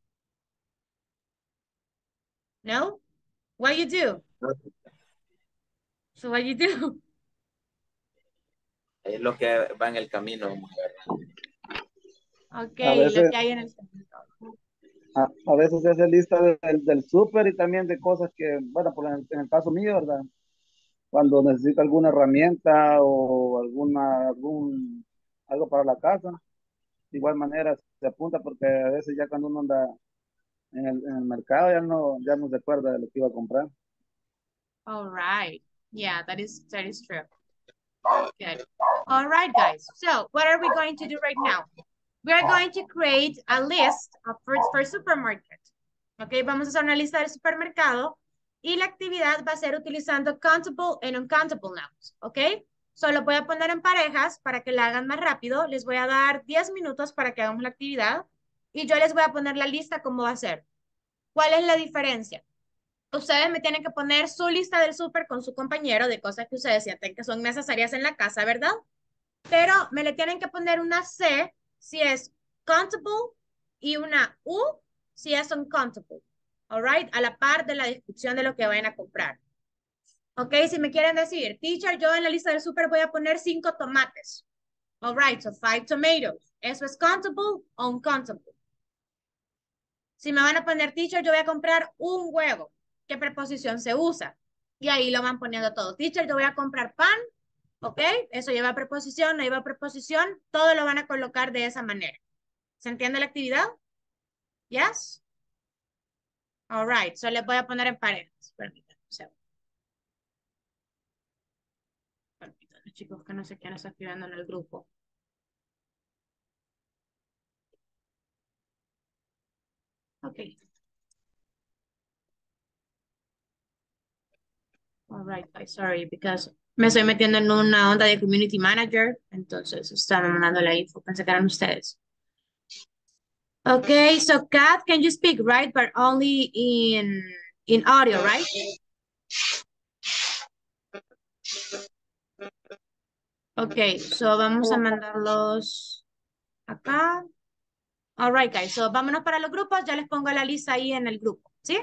No? What you do? So what you do? Es lo que va en el camino. Ok, A lo veces, que hay en el camino. a veces se hace lista del súper y también de cosas que, bueno, en el caso mío, ¿verdad? Cuando necesito alguna herramienta o algo para la casa, de igual manera se apunta porque a veces ya cuando uno anda en el mercado ya no se acuerda de lo que iba a comprar. All right. Yeah, that is true. Good. All right, guys. So what are we going to do right now? We're going to create a list of fruits for supermarket. Ok, vamos a hacer una lista del supermercado y la actividad va a ser utilizando countable and uncountable nouns. Ok, solo voy a poner en parejas para que la hagan más rápido. Les voy a dar 10 minutos para que hagamos la actividad y yo les voy a poner la lista cómo va a ser. ¿Cuál es la diferencia? Ustedes me tienen que poner su lista del súper con su compañero de cosas que ustedes sienten que son necesarias en la casa, ¿verdad? Pero me le tienen que poner una C si es countable y una U si es uncountable. All right, a la par de la descripción de lo que vayan a comprar. Ok, si me quieren decir, teacher, yo en la lista del súper voy a poner 5 tomates. All right, so 5 tomatoes. ¿Eso es countable o uncountable? Si me van a poner teacher, yo voy a comprar un huevo. ¿Qué preposición se usa? Y ahí lo van poniendo todo. Teacher, yo voy a comprar pan. ¿Ok? Eso lleva preposición, no lleva preposición. Todo lo van a colocar de esa manera. ¿Se entiende la actividad? Yes? All right. So les voy a poner en parejas. Permítanme un segundo. Permítanme, chicos, que no sé quién está escribiendo en el grupo. Ok. All right, guys, sorry, because me estoy metiendo en una onda de community manager, entonces están mandando la info. Pensé que eran ustedes. Okay, so Kat, can you speak, right? But only in audio, right? Okay, so vamos a mandarlos acá. All right, guys, so vámonos para los grupos. Ya les pongo la lista ahí en el grupo, ¿sí?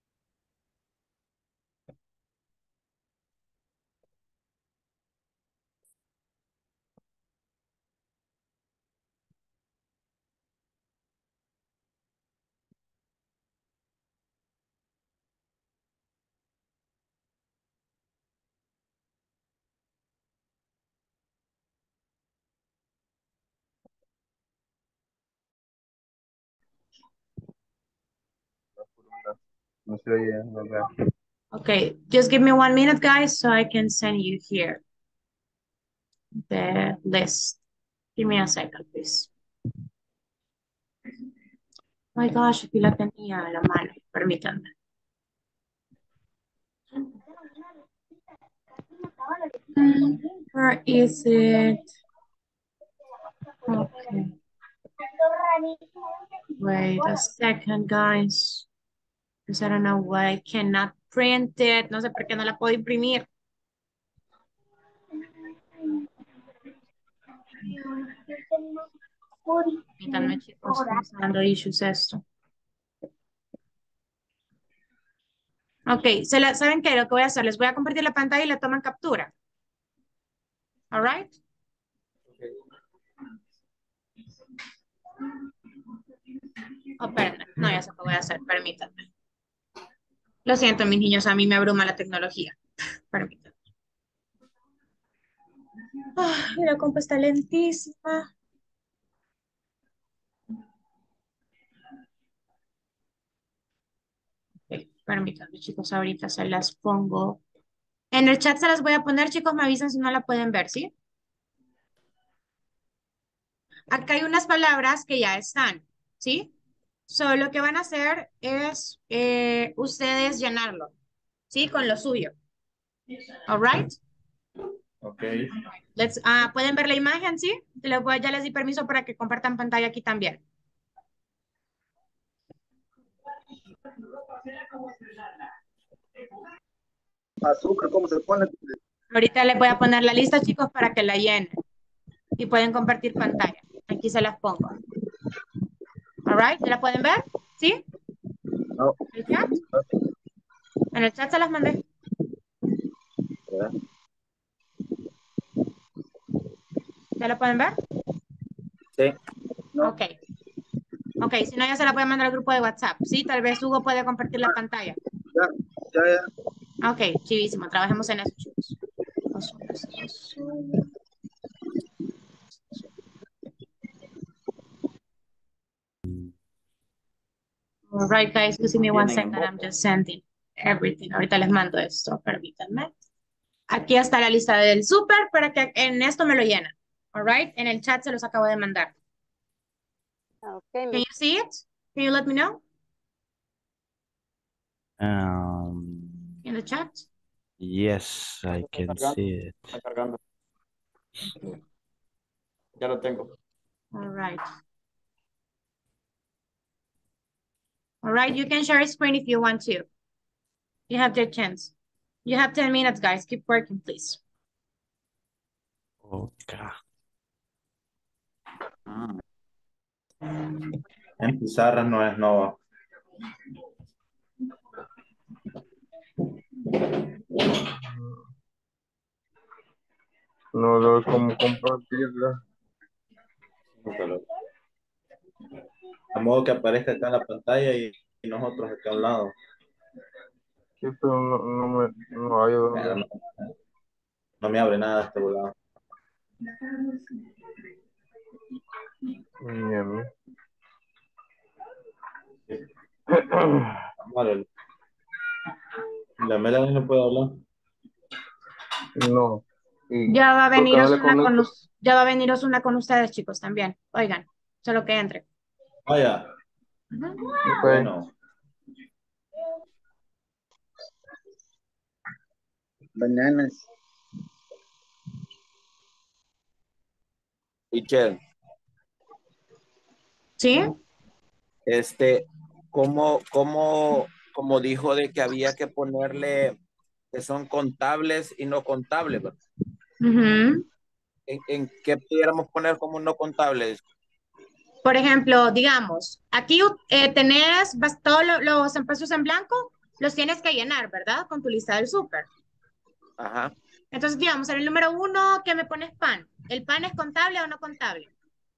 No se oye, no veo. Okay, just give me 1 minute, guys, so I can send you here the list. Give me a second, please. Oh my gosh, aquí la tenía a la mano. Permítanme. Where is it? Okay. Wait a second, guys. Because I don't know why I cannot print it. No sé por qué no la puedo imprimir. Permítanme, chicos, que me está dando issues esto. Ok, ¿saben qué? Lo que voy a hacer, les voy a compartir la pantalla y la toman captura. All right? Oh, espérenme. No, ya sé qué voy a hacer, permítanme. Lo siento, mis niños, a mí me abruma la tecnología. Permítanme. Ay, la compa está lentísima. Ok, permítanme, chicos, ahorita se las pongo. En el chat se las voy a poner, chicos, me avisan si no la pueden ver, ¿sí? Acá hay unas palabras que ya están, ¿sí? Solo lo que van a hacer es ustedes llenarlo, ¿sí? Con lo suyo. All right? Ok. ¿Pueden ver la imagen, sí? Ya les di permiso para que compartan pantalla aquí también. Azúcar, ¿cómo se pone? Ahorita les voy a poner la lista, chicos, para que la llenen. Y pueden compartir pantalla. Aquí se las pongo. All right? ¿Ya la pueden ver? ¿Sí? No. ¿El chat? En el chat se las mandé. ¿Ya la pueden ver? Sí. No. Ok. Ok, si no, ya se la voy a mandar al grupo de WhatsApp. Sí, tal vez Hugo puede compartir la pantalla. Ya. Ok, chivísimo. Trabajemos en eso, chicos. All right, guys, just give me one second. I'm just sending everything. Ahorita les mando esto, permítanme. Aquí está la lista del súper para que en esto me lo llenan. All right, en el chat se los acabo de mandar. Okay, Can you see it? Can you let me know in the chat? Yes, I can see it. Está cargando. Ya lo tengo. All right. All right, you can share a screen if you want to. You have your chance. You have 10 minutes, guys. Keep working, please. Okay. En pizarra no es Nova. No sé cómo compartirla. A modo que aparezca acá en la pantalla y nosotros acá a un lado. Sí, pero no hay Pero donde. no me abre nada este lado. Ni a mí. Vale. La Melanie no puede hablar. No. Y Ya va a porque venir no le Osuna conecto. ya va a venir Osuna con ustedes, chicos, también. Oigan, solo que entre. Vaya. Ujú. Ok. Bueno. Bananas. Michelle, ¿Sí? como dijo de que había que ponerle que son contables y no contables, ¿verdad? Ujú. ¿En qué pudiéramos poner como no contables? Por ejemplo, digamos, aquí tenés todos los espacios en blanco, los tienes que llenar, ¿verdad? Con tu lista del súper. Ajá. Entonces, digamos, en el número 1, ¿qué me pones pan? ¿El pan es contable o no contable?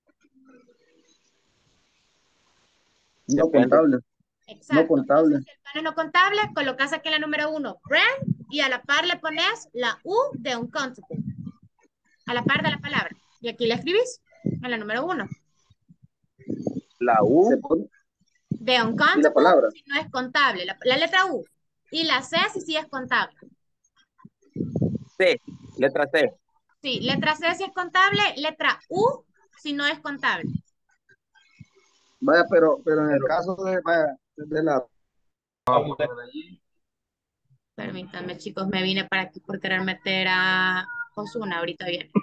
No Depende. contable. Exacto. No contable. Entonces, si el pan es no contable, colocas aquí en la número 1, brand, y a la par le pones la U de uncountable. A la par de la palabra. Y aquí la escribís en la número 1. La U. De ¿Y la uncountable palabra? si no es contable. La letra U. Y la C si sí es contable. C. Letra C. Sí, letra C si es contable, letra U si no es contable. Vaya, pero en el caso de la... Permítanme, chicos, me vine para aquí por querer meter a Osuna, ahorita viene.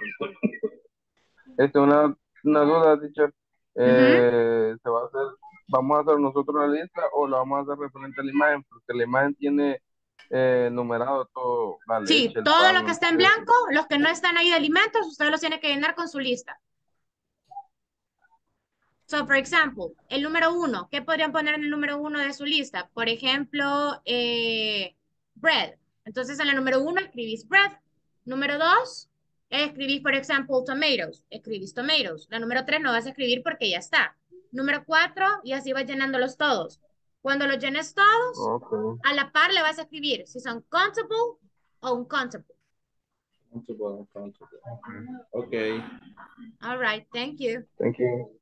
Una duda, teacher. Ujú. ¿Se va a hacer, vamos a hacer nosotros la lista o la vamos a hacer referente a la imagen? Porque la imagen tiene numerado todo, la Sí, leche, el todo lo pan, que el está en queso. blanco, los que no están ahí de alimentos, usted los tiene que llenar con su lista. So, for example, el número uno, ¿qué podrían poner en el número uno de su lista? Por ejemplo, bread. Entonces, en el número uno escribís bread. Número dos, escribís, por ejemplo, tomatoes. Escribís tomatoes. La número tres no vas a escribir porque ya está. Número cuatro, y así vas llenándolos todos. Cuando los llenes todos, Ok. a la par le vas a escribir si son countable o uncountable. Uncountable. Ok. All right, thank you. Thank you.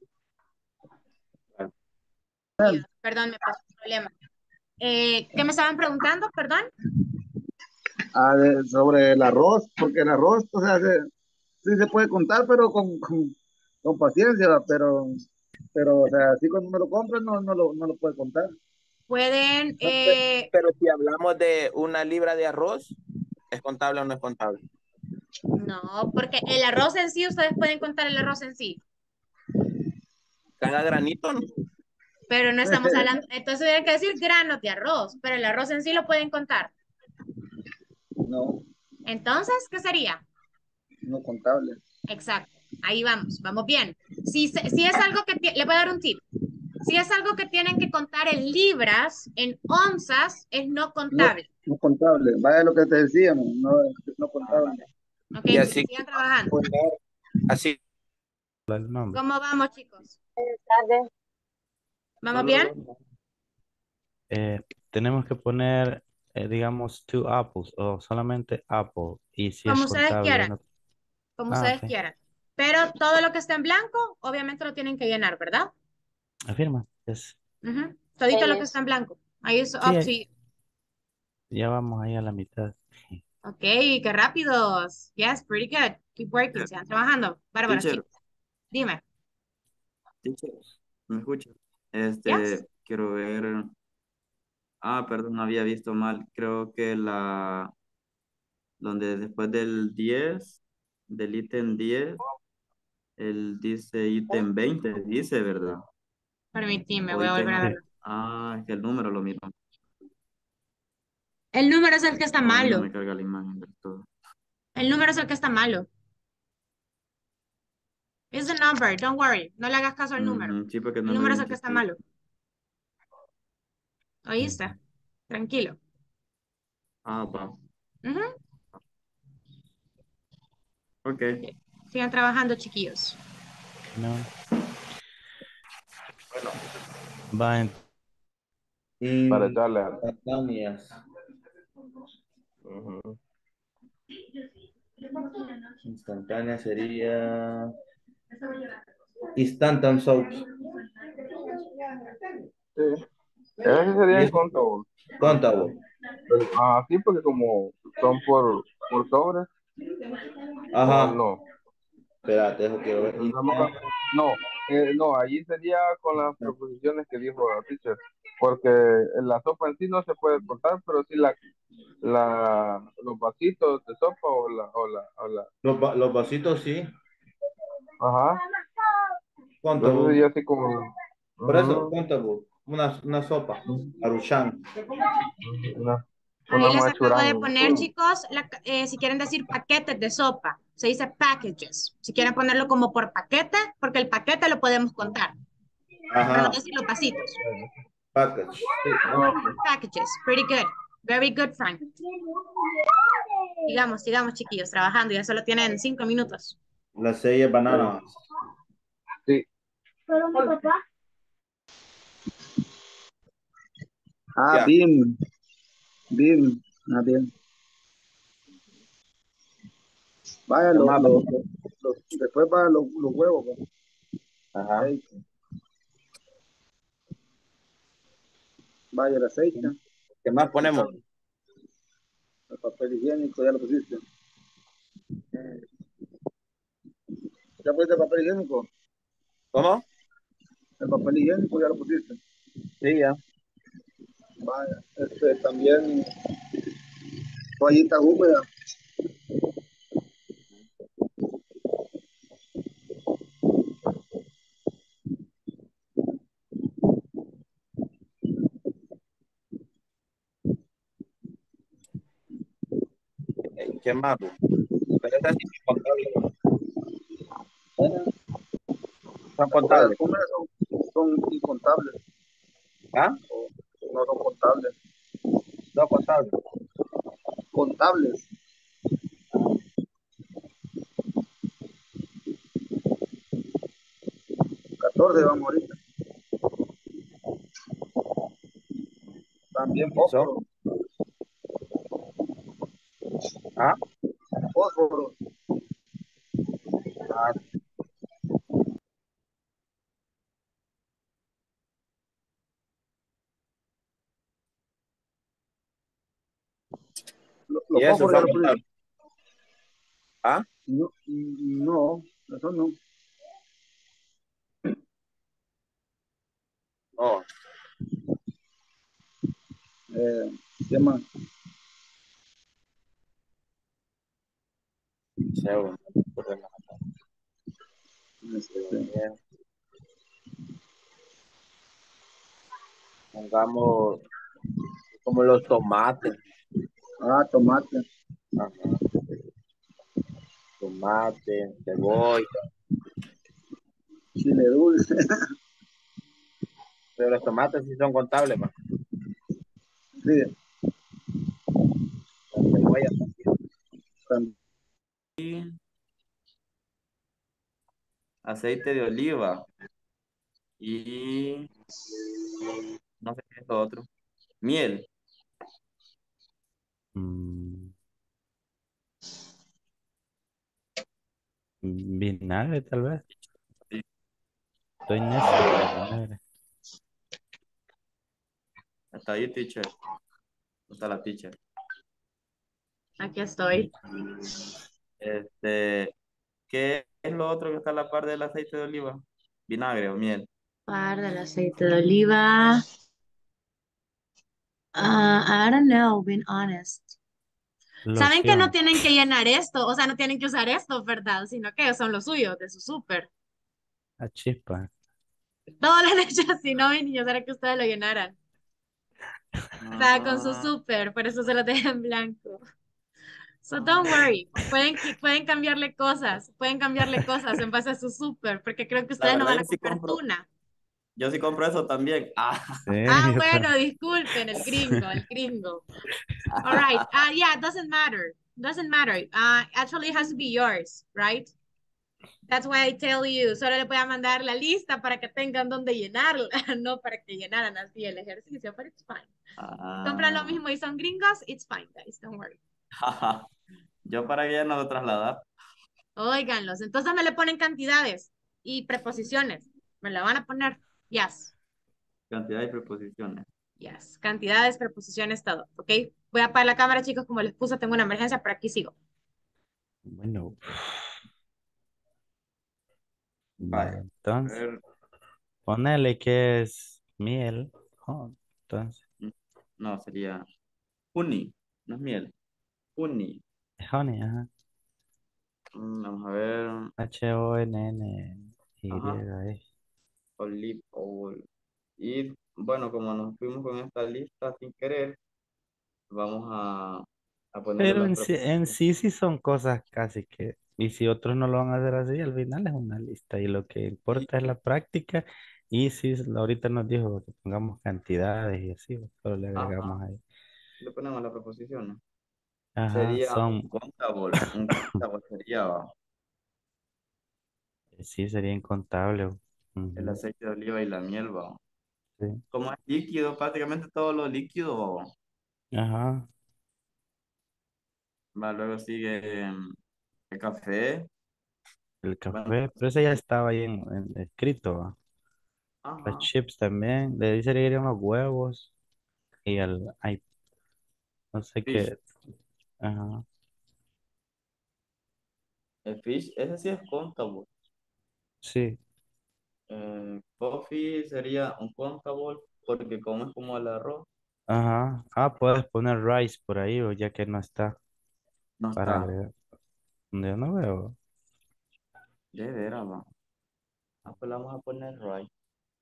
Perdón, me pasó un problema. ¿Qué me estaban preguntando? Perdón. Sobre el arroz, porque el arroz, o sea, sí se puede contar, pero con paciencia, ¿va? Pero, o sea, así cuando uno lo compra, no lo puede contar. Pueden, No, pero si hablamos de una libra de arroz, ¿es contable o no es contable? no, porque el arroz en sí, ustedes pueden contar el arroz en sí, Cada granito, ¿no? pero no estamos hablando, entonces tienen que decir granos de arroz, pero el arroz en sí lo pueden contar. No, Entonces, ¿qué sería? no contable. Exacto, ahí vamos bien. Si es algo que, le voy a dar un tip. Si es algo que tienen que contar en libras, en onzas, es no No, contable. no contable. Vaya lo que te decíamos, no contable. Ok, Y chicos, así sigan trabajando. poner, así. El nombre. ¿Cómo vamos, chicos? Tarde. ¿Vamos bien? Tenemos que poner, digamos, two apples o solamente apple. Y si es Como ustedes contable, quieran, no. como Ah, ustedes ok. quieran. Pero todo lo que está en blanco, obviamente lo tienen que llenar, ¿verdad? Afirma. Yes. Ujú. Todito lo que está Yes. en blanco. Ahí es Sí, up to you. ya vamos ahí a la mitad. Ok, qué rápidos. Yes, pretty good. Keep working, sigan trabajando. Bárbaro, Teacher, chicos. Dime. teacher, ¿me escucha? Yes. Quiero ver. Ah, perdón, había visto mal. Creo que donde después del 10 del ítem 10 él dice ítem 20 dice, ¿verdad? Permitime, O voy a volver ítem, a Sí. verlo. es que el número lo miro. El número es el que está Ahí no malo. me carga la imagen del todo. El número es el que está malo. It's the number, don't worry. No le hagas caso al número. Ujú, sí, porque El no lo número es el que está identifico. malo. ¿Oíste? Tranquilo. Va. Ujú. Ok. Sigan trabajando, chiquillos. No. Bueno. Va Para echarle. Instantáneas. Ujú. Instantánea sería instant soap. Sí. Ese sería Y en es conto. contable. Sí, porque como son por sobres, o Ajá. no. Espérate, eso quiero ver. Entonces, no, no, allí sería con las proposiciones que dijo la teacher, porque la sopa en sí no se puede contar, pero sí los vasitos de sopa Los vasitos sí. ajá, entonces Contable. sería así como, Por eso, ujú, contable. Una sopa. Maruchan. una, Ahí una les acabo de machurán. poner, chicos, si quieren decir paquetes de sopa, se dice packages. Si quieren ponerlo como por paquete, porque el paquete lo podemos contar, pero no Ajá. decir los vasitos. Package. Sí. Packages, pretty good. Very good, Frank. Sigamos, chiquillos, trabajando. Ya solo tienen 5 minutos. Las 6 bananas. Sí, Ah, Ya. bien, bien, bien. Vaya, ¿Qué más? después van los huevos, pues. Ajá. Aceite. Vaya el aceite, ¿Qué más ponemos? el papel higiénico, ya lo pusiste. ¿Ya pusiste el papel higiénico? ¿Cómo? El papel higiénico ya lo pusiste. Sí, ya. Vaya, también toallitas húmedas. ¿Qué más? Pero esa sí es contable. Son Porque las contables. comidas son incontables, ¿Ah? o no son contables. Son contables. Contables, 14 vamos ahorita. También ¿Y son? fósforo, ¿Ah? fósforo. Ah, Los y esos fósforos ya son los pusiste. contables. ¿Ah? No, no, eso no. No. Eh, ¿Qué más? Sé, bueno, no me acuerdo nada. Este, Bien. Pongamos como los tomates. tomate, Ajá. Tomate, cebolla. chile dulce. Pero los tomates sí son contables, man. Sí, La cebolla también. tam- Y aceite de oliva. Y no sé qué es lo otro. Miel. Mm, vinagre, tal vez. Sí. Estoy necio con el vinagre. Hasta ahí, teacher. Está la teacher. Aquí estoy. Este, ¿qué es lo otro que está a la par del aceite de oliva? Vinagre o miel. Par del aceite de oliva. I don't know, being honest. Saben que no Loción. tienen que llenar esto, o sea, no tienen que usar esto, ¿verdad? Sino que son los suyos, de su súper. A chispa. Todas las leches así, no, mi niño, será que ustedes lo llenaran. O sea, con su Ah, súper, por eso se lo dejan en blanco. So don't worry, pueden cambiarle cosas en base a su súper, porque creo que la ustedes no verdad, van a comprar tuna. yo sí compro eso también. Ah, Sí, Ah, yo bueno, también. disculpen, el gringo, el gringo. All right, yeah, it doesn't matter. Doesn't matter. Actually, it has to be yours, right? That's why I tell you, solo le voy a mandar la lista para que tengan donde llenarla, no para que llenaran así el ejercicio, but it's fine. Si compran lo ah, mismo y son gringos, it's fine, guys, don't worry. yo para que ya no lo trasladar. Óiganlos, entonces me le ponen cantidades y preposiciones. Me la van a poner. Yes, Cantidad y preposiciones. yes. Cantidades, preposiciones, todo. ¿Ok? Voy a apagar la cámara, chicos. Como les puse, tengo una emergencia, pero aquí sigo. Bueno, vaya, Vaya. A entonces, ver, ponele que es miel. Oh, entonces, no, sería uni, no es miel. Uni. honey, ajá. Vamos a ver. Honny. Ajá. Olive oil. Y bueno, como nos fuimos con esta lista sin querer, vamos a ponerle Pero las en preposiciones. sí sí son cosas casi que, y si otros no lo van a hacer así, al final es una lista y lo que Y importa es la práctica y si ahorita nos dijo que pongamos cantidades y así, pues, solo le ajá, agregamos ahí. le ponemos las preposiciones. Ajá, Sería un son, contable. Un contable sería sí sería incontable. el Ujú, aceite de oliva y la miel, va. sí. Como es líquido, prácticamente todo lo líquido, Ajá, va. Luego sigue el café. el Bueno, café, pero ese ya estaba ahí escrito, ¿va? Los ajá. chips también, de ahí serían los huevos y ay, no sé Fish. qué, ajá, El fish, ese sí es contable. sí. Coffee sería un contable porque como es como el arroz, Ajá. Ah, puedes poner rice por ahí, o ya que no está no para está. agregar. Yo no veo. De veras, va. Ah, pues le vamos a poner rice.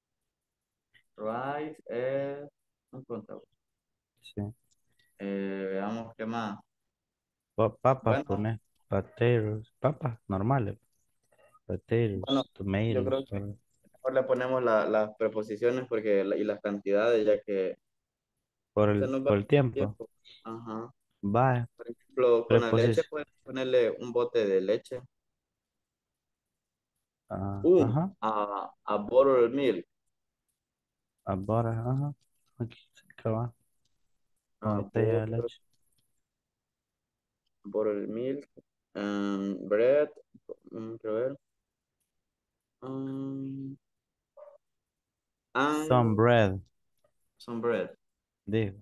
Rice es un contable. Sí. Veamos qué más. Papas, Bueno, pones potatoes, papas normales, bueno, potatoes, yo creo tomatoes. que ¿Verdad? mejor le ponemos las preposiciones porque, y las cantidades, ya que se nos va por el el tiempo. tiempo. Ajá. Vaya, Por ejemplo, con la leche preposición. puedes ponerle un bote de leche. Ajá, A bottle milk. ahora, ajá. Aquí, acá va. A Una botella de leche. bottle milk. Bread. Quiero ver. Some And bread, some bread. digo.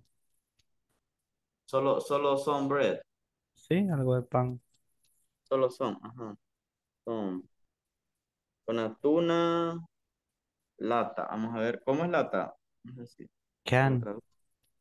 Solo some bread. Sí, algo de pan. Solo son. Ajá. Some. Con atuna. Lata. Vamos a ver. ¿Cómo es lata? No sé si lo Can, traduzco.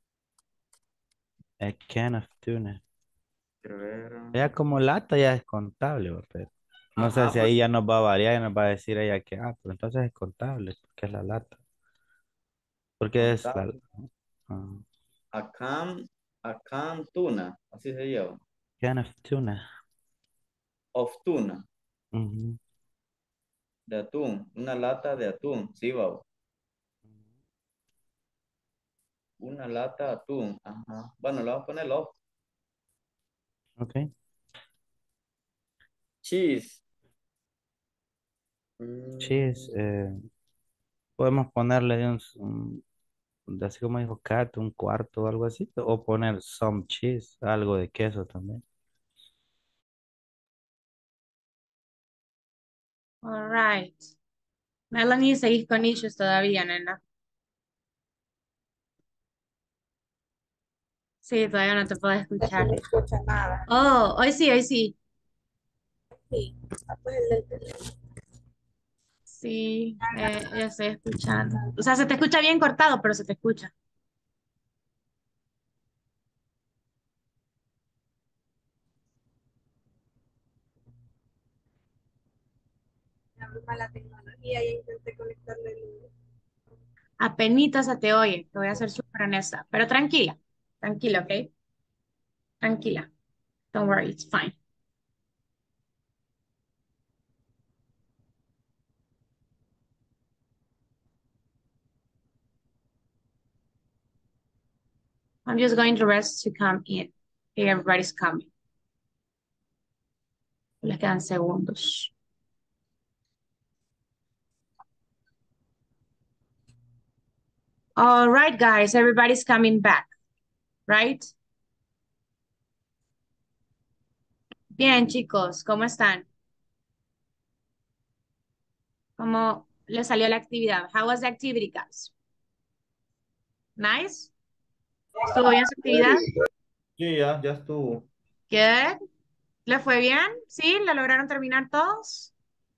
a can of tuna. Quiero ver. Ya como lata ya es contable, va, pero no sé Ajá, si ahí porque ya nos va a variar y nos va a decir ella que, pero entonces es contable, porque es la lata. Porque es la... contable. ah, A can tuna. Así se llama. can of tuna. Of tuna. Ujú. De atún. Una lata de atún. Sí, va. Una lata de atún. Ajá. Bueno, le vamos a poner of. Ok. Cheese. Cheese. Mm, Podemos ponerle de así como dijo Kat, un cuarto o algo así. O poner some cheese, algo de queso también. All right. Melanie, seguís con issues todavía, nena. Sí, todavía no te puedo escuchar. No se escucha nada. Oh, hoy sí, hoy sí. Sí. Ah, pues Sí, ya estoy escuchando. O sea, se te escucha bien cortado, pero se te escucha. la mala tecnología y intenté conectarle el... Apenitas se te oye, te voy a ser súper honesta. Pero tranquila, tranquila, ¿ok? Tranquila. Don't worry, it's fine. I'm just going to rest to come in. Okay, everybody's coming. Les quedan segundos. All right, guys, everybody's coming back, right? Bien, chicos, ¿cómo están? ¿Cómo les salió la actividad? How was the activity, guys? Nice? ¿Estuvo bien su actividad? Sí, ya estuvo. Good. ¿Le fue bien? ¿Sí? ¿La lograron terminar todos?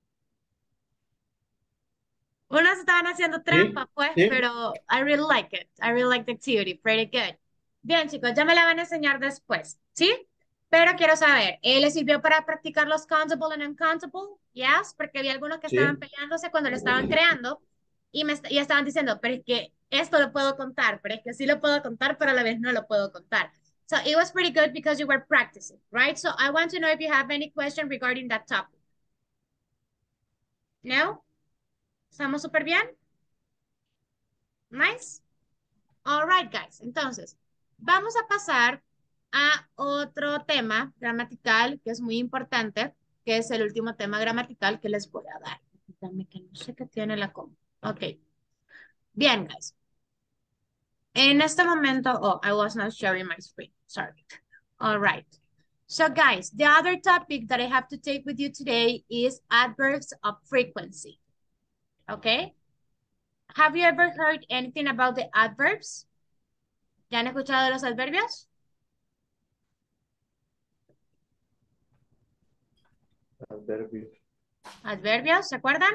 Unos estaban haciendo Sí, trampa, pues, sí, pero I really like it. I really like the activity. Pretty good. Bien, chicos, ya me la van a enseñar después, ¿sí? Pero quiero saber, ¿le sirvió para practicar los countable and uncountable? Yes, porque había algunos que estaban sí. peleándose cuando lo estaban creando y estaban diciendo, pero es que esto lo puedo contar, pero es que sí lo puedo contar, pero a la vez no lo puedo contar. So it was pretty good because you were practicing, right? So I want to know if you have any question regarding that topic. No? ¿Estamos súper bien? Nice. All right, guys. Entonces, vamos a pasar a otro tema gramatical que es muy importante, que es el último tema gramatical que les voy a dar. Dame que no sé qué tiene la compu. Ok. Bien, guys. En este momento, oh, I was not sharing my screen. Sorry. All right. So, guys, the other topic that I have to take with you today is adverbs of frequency. Okay? Have you ever heard anything about the adverbs? ¿Ya han escuchado de los adverbios? Adverbios. Adverbios, ¿se acuerdan?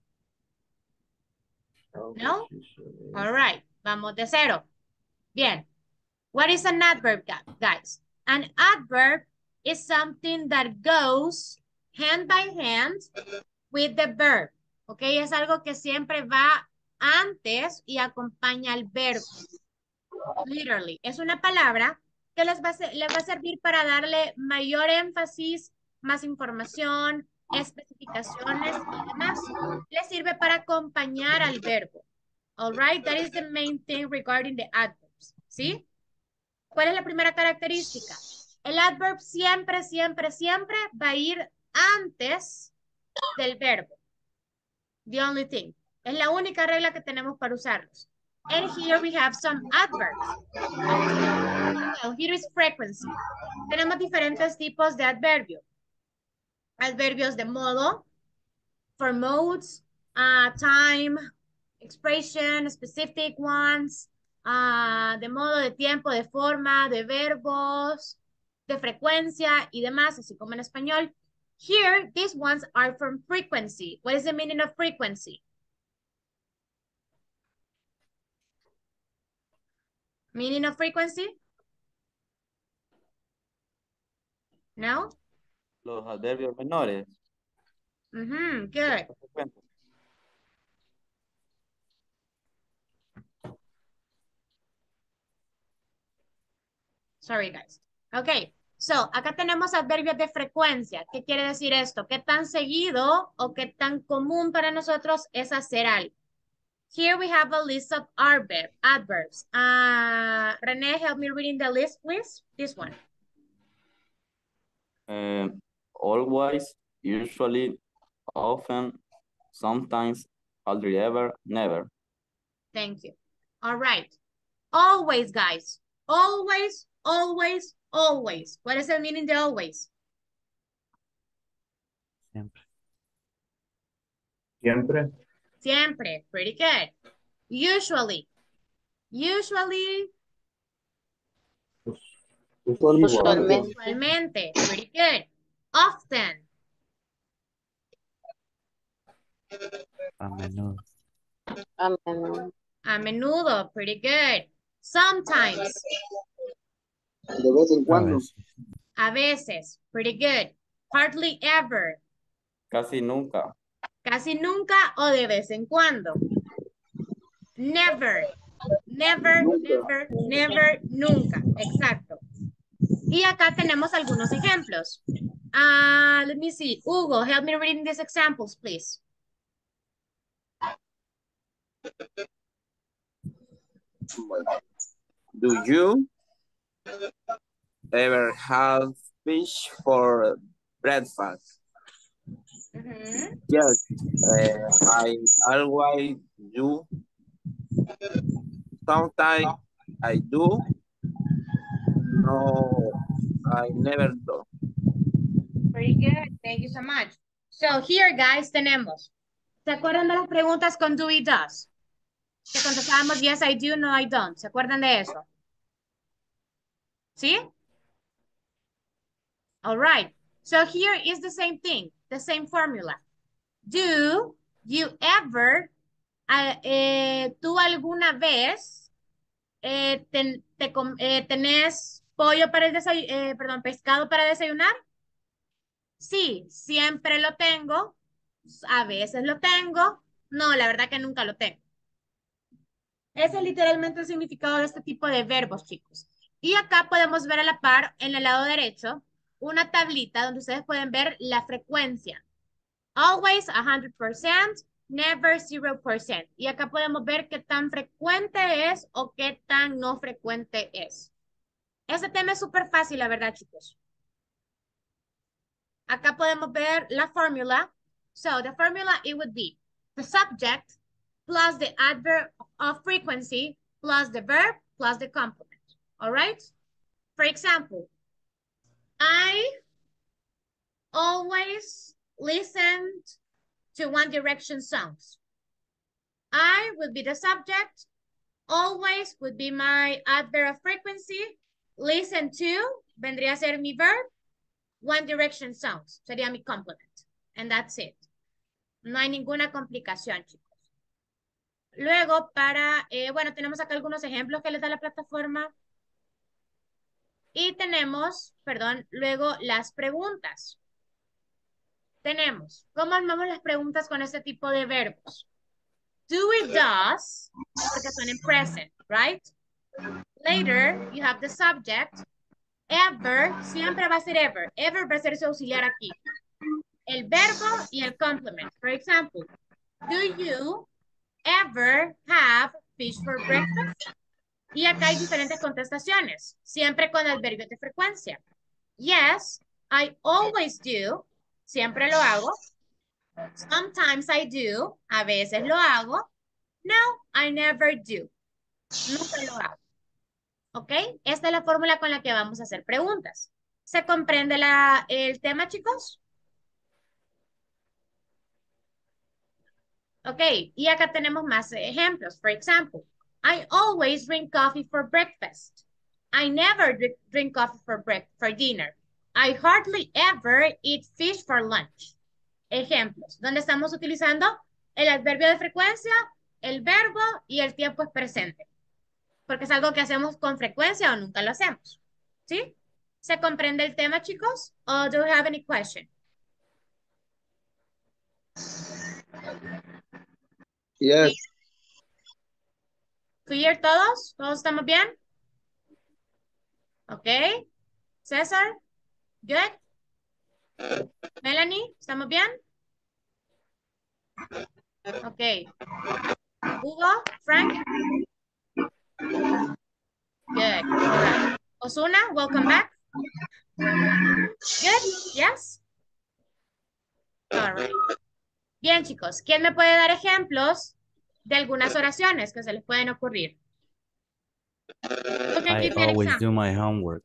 No? All right. Vamos de cero. Bien. What is an adverb, guys? An adverb is something that goes hand by hand with the verb. ¿Ok? Es algo que siempre va antes y acompaña al verbo. Literally. Es una palabra que les va a servir para darle mayor énfasis, más información, especificaciones y demás. Le sirve para acompañar al verbo. All right, that is the main thing regarding the adverbs. ¿Sí? ¿Cuál es la primera característica? El adverb siempre, siempre, siempre va a ir antes del verbo. The only thing. Es la única regla que tenemos para usarlos. And here we have some adverbs. Well, here is frequency. Tenemos diferentes tipos de adverbio. Adverbios de modo, for modes, time, expression, specific ones, de modo, de tiempo, de forma, de verbos, de frecuencia y demás, así como en español. Here, these ones are from frequency. What is the meaning of frequency? Meaning of frequency? No? Los adverbios menores. Good. Sorry, guys. Ok, so, acá tenemos adverbios de frecuencia. ¿Qué quiere decir esto? ¿Qué tan seguido o qué tan común para nosotros es hacer algo? Here we have a list of adverbs. René, help me reading the list, please. This one. Always, usually, often, sometimes, hardly ever, never. Thank you. All right. Always, guys. Always, always, always. What is the meaning of always? Siempre. Siempre. Siempre. Pretty good. Usually. Usually. Usualmente. Usualmente. Pretty good. Often. A menudo. A menudo. Pretty good. Sometimes. De vez en A cuando. veces. A veces. Pretty good. Hardly ever. Casi nunca. Casi nunca o de vez en cuando. Never. Never, never, never, nunca. Exacto. Y acá tenemos algunos ejemplos. Let me see. Hugo, help me reading these examples, please. Do you ever have fish for breakfast? Yes, I always do. Sometimes I do. No, I never do. Very good. Thank you so much. So here, guys, tenemos. ¿Se acuerdan de las preguntas con do y does? Que contestábamos yes, I do, no, I don't. ¿Se acuerdan de eso? ¿Sí? All right. So here is the same thing, the same formula. Do you ever, tú alguna vez tenés pollo para el perdón, pescado para desayunar? Sí, siempre lo tengo. A veces lo tengo. No, la verdad que nunca lo tengo. Ese es literalmente el significado de este tipo de verbos, chicos. Y acá podemos ver a la par, en el lado derecho, una tablita donde ustedes pueden ver la frecuencia. Always 100%, never 0%. Y acá podemos ver qué tan frecuente es o qué tan no frecuente es. Este tema es súper fácil, la verdad, chicos. Acá podemos ver la fórmula. So, the formula, it would be the subject plus the adverb of frequency plus the verb plus the complement. All right? For example, I always listen to One Direction songs. I would be the subject. Always would be my adverb of frequency. Listen to vendría a ser mi verb. One Direction songs sería mi complement. And that's it. No hay ninguna complicación, chicos. Luego, bueno, tenemos acá algunos ejemplos que les da la plataforma. Y tenemos, perdón, luego las preguntas. Tenemos, ¿cómo armamos las preguntas con este tipo de verbos? Do it does, porque son en present, right? Later, you have the subject. Ever, siempre va a ser ever. Ever va a ser su auxiliar aquí. el verbo y el complement. For example, do you ever have fish for breakfast? Y acá hay diferentes contestaciones, siempre con adverbios de frecuencia. Yes, I always do. Siempre lo hago. Sometimes I do. A veces lo hago. No, I never do. Nunca lo hago. ¿Ok? Esta es la fórmula con la que vamos a hacer preguntas. ¿Se comprende el tema, chicos? Ok, y acá tenemos más ejemplos. For example, I always drink coffee for breakfast. I never drink coffee for dinner. I hardly ever eat fish for lunch. Ejemplos, donde estamos utilizando el adverbio de frecuencia, el verbo y el tiempo es presente. Porque es algo que hacemos con frecuencia o nunca lo hacemos. ¿Sí? ¿Se comprende el tema, chicos? ¿O do you have any question? Yes. ¿Clear todos? ¿Todos estamos bien? Ok. César? Good. Melanie, ¿estamos bien? Ok. Hugo, Frank? Good. All right. Osuna, welcome back. Good. Yes. All right. Bien, chicos. ¿Quién me puede dar ejemplos de algunas oraciones que se les pueden ocurrir? Okay, I give me an always do example. my homework.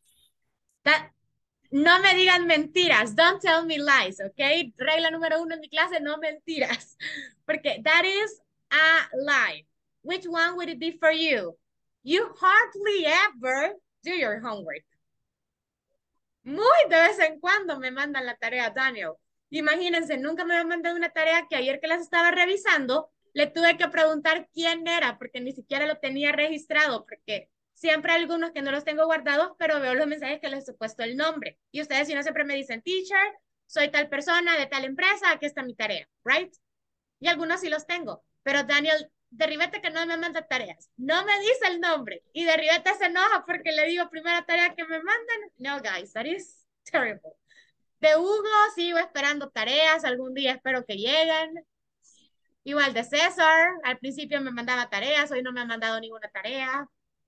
No me digan mentiras. Don't tell me lies, ¿ok? Regla número 1 en mi clase, no mentiras. Porque that is a lie. Which one would it be for you? You hardly ever do your homework. Muy de vez en cuando me mandan la tarea, Daniel. Imagínense, nunca me habían mandado una tarea que ayer que las estaba revisando, le tuve que preguntar quién era, porque ni siquiera lo tenía registrado, porque siempre hay algunos que no los tengo guardados, pero veo los mensajes que les he puesto el nombre. Y ustedes si no siempre me dicen, teacher, soy tal persona de tal empresa, aquí está mi tarea, right? Y algunos sí los tengo, pero Daniel, derribete que no me manda tareas, no me dice el nombre, y derribete se enoja porque le digo primera tarea que me mandan. No, guys, that is terrible. De Hugo sigo esperando tareas, algún día espero que lleguen. Igual de César, al principio me mandaba tareas, hoy no me ha mandado ninguna tarea.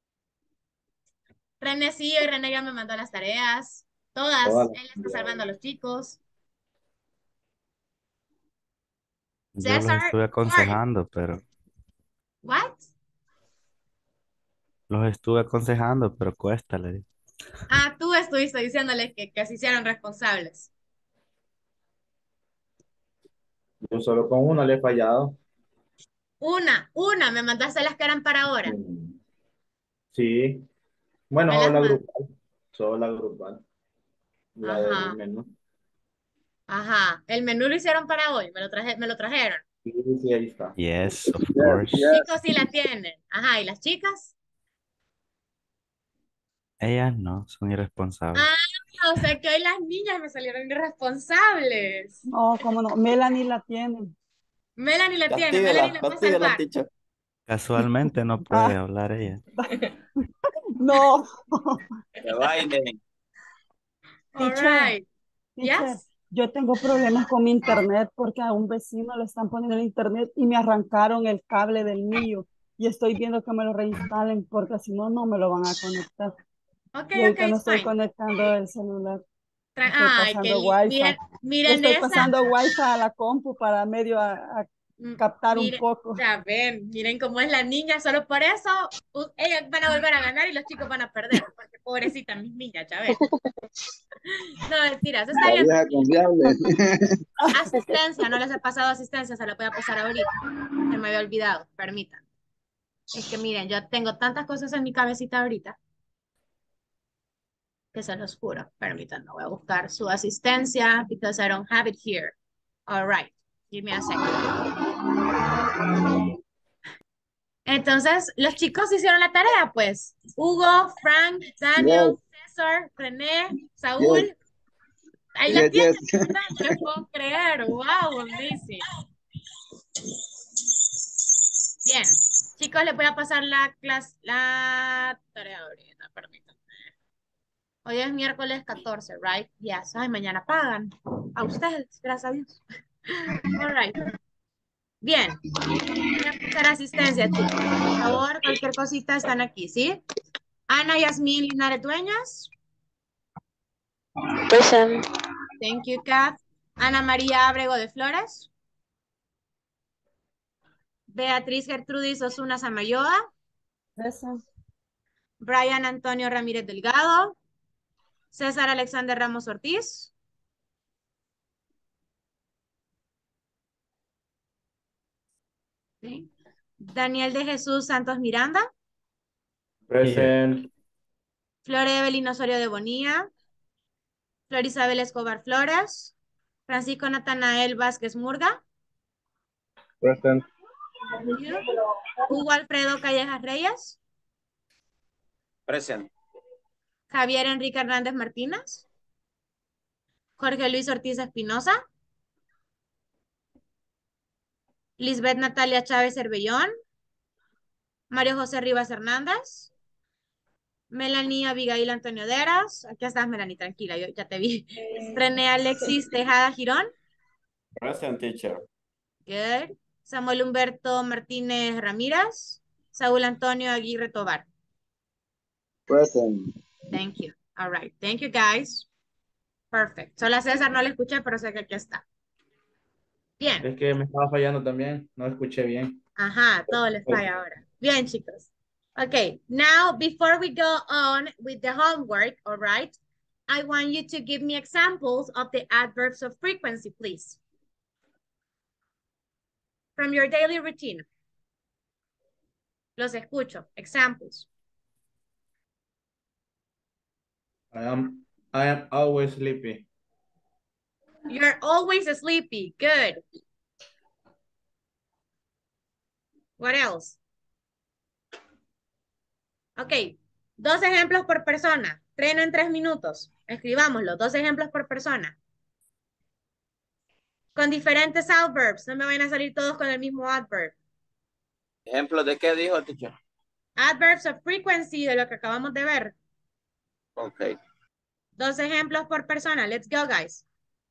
René sí, y René ya me mandó las tareas. Todas, él está salvando a los chicos. Yo los César, estuve aconsejando, pero what? los estuve aconsejando, pero cuesta, le digo. Ah, tú estuviste diciéndoles que se hicieran responsables. Yo solo con una le he fallado. Una, me mandaste las que eran para ahora. Sí. Me Bueno, las solo la man- grupal. Solo la grupal. La del Ajá, menú. ajá. El menú lo hicieron para hoy, me lo trajeron. Sí, sí, ahí está. Yes, of Yes, course. yes. Chicos sí la tienen. Ajá, ¿y las chicas? Ellas no, son irresponsables. Ah, o sea que hoy las niñas me salieron irresponsables. No, cómo no. Melanie la tiene. Melanie la tiene, Melanie Castígala, la va a castígala, salvar. teacher. Casualmente no puede Ah, hablar ella. no. Que bailen. All Teacher, right. teacher, Yes. yo tengo problemas con mi internet porque a un vecino le están poniendo el internet y me arrancaron el cable del mío y estoy viendo que me lo reinstalen porque si no, no me lo van a conectar. Y Okay, ahorita okay, no it's estoy fine. conectando el celular. Estoy Ay, pasando wifi. miren, Le miren estoy esa. pasando wifi a la compu para medio a captar un Miren, poco. ya ven, miren cómo es la niña, solo por eso ellas van a volver a ganar y los chicos van a perder, porque pobrecita mis niñas, ya ven. No, mentiras, está La bien. vieja confiable. Asistencia, no les he pasado asistencia, se la voy a pasar ahorita. Se me había olvidado, permitan. Es que miren, yo tengo tantas cosas en mi cabecita ahorita que se los juro. Permítanme, voy a buscar su asistencia because I don't have it here. All right, give me a second. Entonces, los chicos hicieron la tarea, pues. Hugo, Frank, Daniel, Yes, César, René, yes, Saúl. Ahí la yes, tienen, yes. ¿verdad? No les puedo creer. Wow, amazing. Bien. Chicos, les voy a pasar la tarea ahorita, permítanme. Hoy es miércoles 14, right? Yes. Ay, mañana pagan. A ustedes, gracias a Dios. All right. Bien. Voy a hacer asistencia, chicos. Por favor, cualquier cosita están aquí, ¿sí? Ana Yasmín Linares Dueñas. Present. Thank you, Kath. Ana María Abrego de Flores. Beatriz Gertrudis Osuna Samayoa. Present. Brian Antonio Ramírez Delgado. César Alexander Ramos Ortiz. ¿Sí? Daniel de Jesús Santos Miranda. Present. Flor Evelyn Osorio de Bonilla. Flor Isabel Escobar Flores. Francisco Natanael Vázquez Murga. Present. Thank you. Hugo Alfredo Callejas Reyes. Present. Javier Enrique Hernández Martínez. Jorge Luis Ortiz Espinosa. Lisbeth Natalia Chávez Cervellón. Mario José Rivas Hernández. Melanie Abigail Antonio Deras. Aquí estás, Melanie, tranquila, yo ya te vi. René Alexis Tejada Girón. Present, teacher. Good. Samuel Humberto Martínez Ramírez. Saúl Antonio Aguirre Tobar. Present. Thank you. All right. Thank you, guys. Perfect. Solo a César no le escuché, pero sé que aquí está. Bien. Es que me estaba fallando también. No escuché bien. Ajá, todo les falla ahora. Bien, chicos. Okay, now before we go on with the homework, all right, I want you to give me examples of the adverbs of frequency, please. From your daily routine. Los escucho. Examples. I am always sleepy. You're always sleepy. Good. What else? Ok. 2 ejemplos por persona. Treno en 3 minutos. Escribámoslo. 2 ejemplos por persona. Con diferentes adverbs. No me van a salir todos con el mismo adverb. ¿Ejemplo de qué dijo, teacher? Adverbs of frequency de lo que acabamos de ver. Ok. 2 ejemplos por persona. Let's go, guys.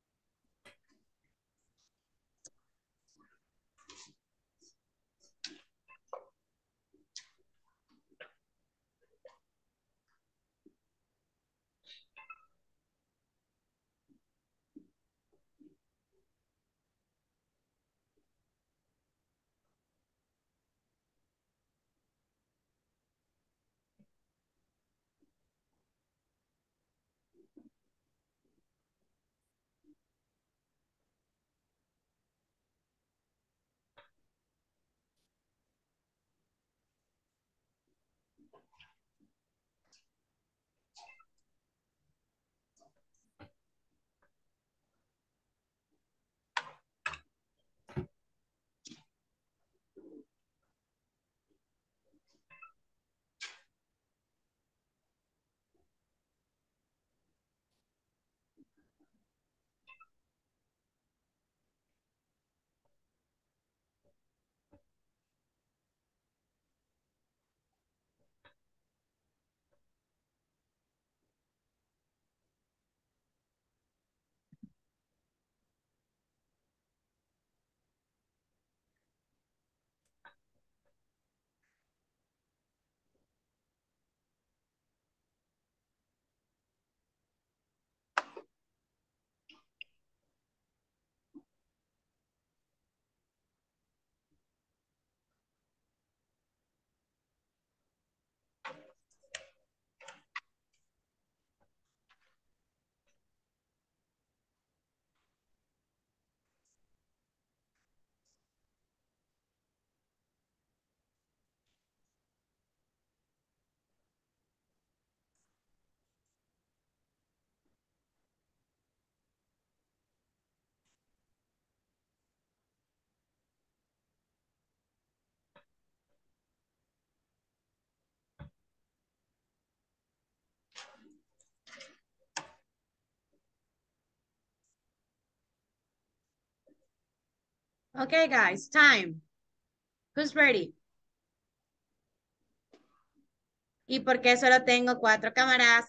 Okay, guys, time. Who's ready? ¿Y por qué solo tengo 4 cámaras?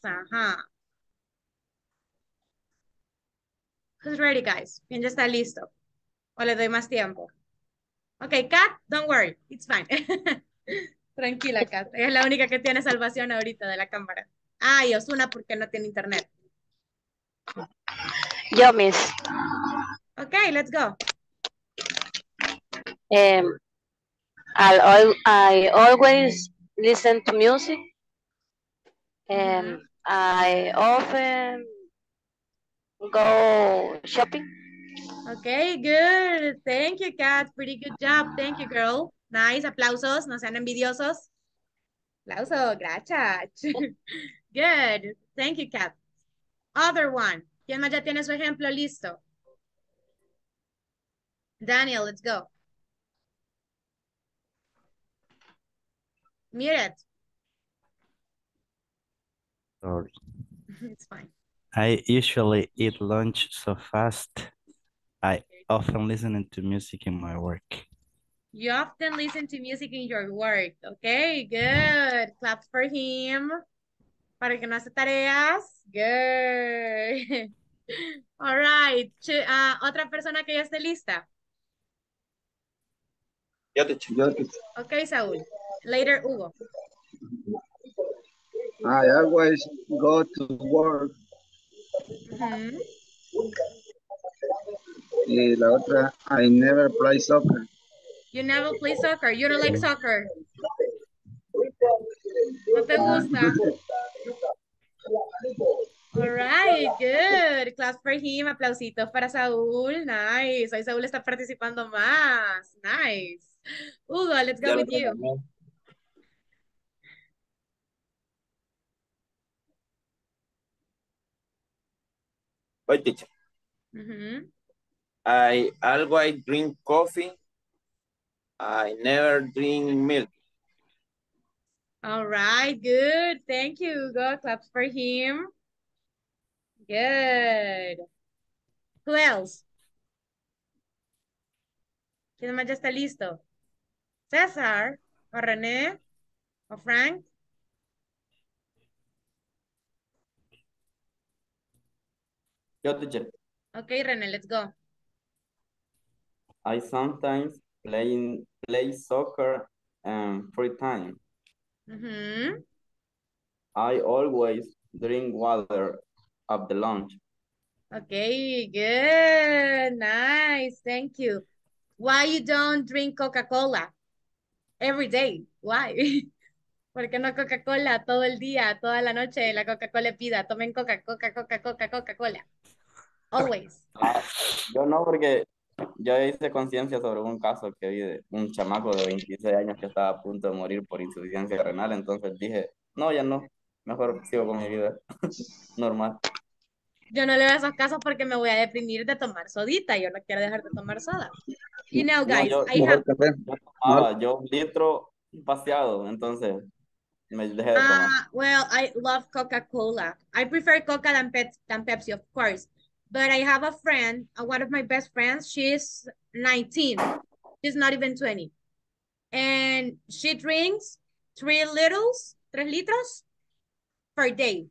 Ajá. Who's ready, guys? ¿Quién ya está listo? ¿O le doy más tiempo? Ok, Kat, don't worry. It's fine. Tranquila, Kat. Es la única que tiene salvación ahorita de la cámara. Ah, y Osuna porque no tiene internet. Yo, Miss. Ok, let's go. I always listen to music. I often go shopping. Okay, good. Thank you, Kat. Pretty good job. Thank you, girl. Nice. Aplausos. No sean envidiosos. Aplauso. Gracias. Good. Thank you, Kat. Other one. ¿Quién más ya tiene su ejemplo listo? Daniel, let's go. Mute it. Sorry. It's fine. I usually eat lunch so fast. I often listen to music in my work. You often listen to music in your work. Okay, good. Clap for him. Para que no hace tareas. Good. All right. Otra persona que ya esté lista. Yo te Okay, Saúl. Later, Hugo. I always go to work. Y la otra, I never play soccer. You never play soccer. You don't like soccer. No te gusta. All right, good. Clap for him. Aplausitos para Saúl. Nice. Hoy Saúl está participando más. Nice. Hugo, let's go with you. Wait, teacher. I always drink coffee. I never drink milk. All right, good. Thank you, Hugo. Claps for him. Good. Who else? ¿Quién más ya está listo? César, o René, o Frank. Yo, teacher. Okay, René, let's go. I sometimes play soccer and free time. I always drink water at the lunch. Okay, good. Nice. Thank you. Why you don't drink Coca-Cola every day? Why? ¿Por qué no Coca-Cola todo el día, toda la noche? La Coca-Cola pida, tomen Coca-Cola. Always. Yo no, porque yo hice conciencia sobre un caso que vi de un chamaco de 26 años que estaba a punto de morir por insuficiencia renal, entonces dije, no, ya no, mejor sigo con mi vida normal. Yo no le veo esos casos porque me voy a deprimir de tomar sodita, yo no quiero dejar de tomar soda. You know, guys, yo un litro paseado, entonces me dejé de tomar. Well, I love Coca-Cola. I prefer Coca than Pepsi, of course. But I have a friend, one of my best friends, she's 19. She's not even 20. And she drinks 3 litros per day.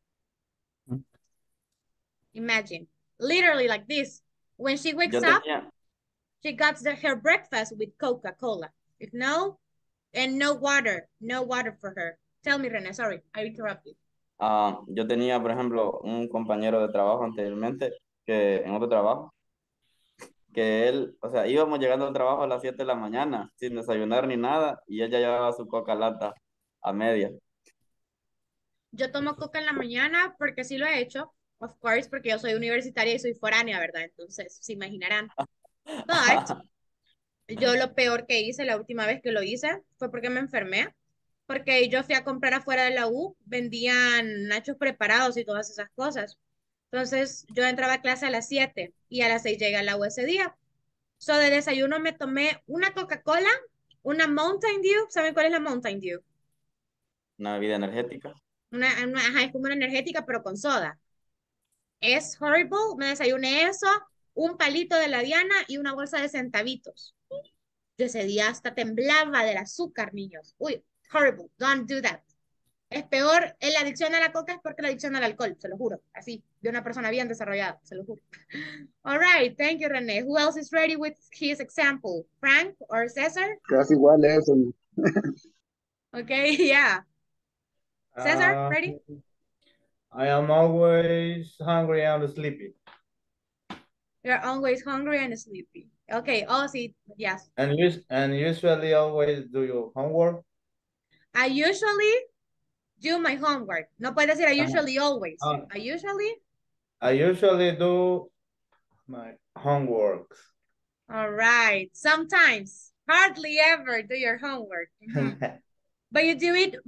Imagine, literally like this. When she wakes up, she got her breakfast with Coca-Cola. If no, and no water for her. Tell me, René, sorry, I interrupted. Yo tenía, por ejemplo, un compañero de trabajo anteriormente, que en otro trabajo, que él, o sea, íbamos llegando al trabajo a las 7 de la mañana, sin desayunar ni nada, y él ya llevaba su coca lata a media. Yo tomo coca en la mañana porque sí lo he hecho, of course, porque yo soy universitaria y soy foránea, ¿verdad? Entonces, se imaginarán. But, yo lo peor que hice la última vez que lo hice fue porque me enfermé, porque yo fui a comprar afuera de la U, vendían nachos preparados y todas esas cosas. Entonces, yo entraba a clase a las 7 y a las 6 llegué a la U ese día. So, de desayuno me tomé una Coca-Cola, una Mountain Dew. ¿Saben cuál es la Mountain Dew? Una bebida energética. Ajá, es como una energética, pero con soda. Es horrible. Me desayuné eso, un palito de la Diana y una bolsa de centavitos. Yo ese día hasta temblaba del azúcar, niños. Uy, horrible. Don't do that. Es peor, la adicción a la coca es porque la adicción al alcohol, se lo juro. Así, de una persona bien desarrollada, se lo juro. All right, thank you, René. Who else is ready with his example? Frank or Cesar? Casi igual eso. Okay, yeah. Cesar, Uh, ready? I am always hungry and sleepy. You're always hungry and sleepy. Okay, oh, sí, yes. And usually always do your homework. I usually do my homework. No puede decir I usually always. Ah. I I usually do my homework. All right. Sometimes, hardly ever do your homework. Mhm. But you do it,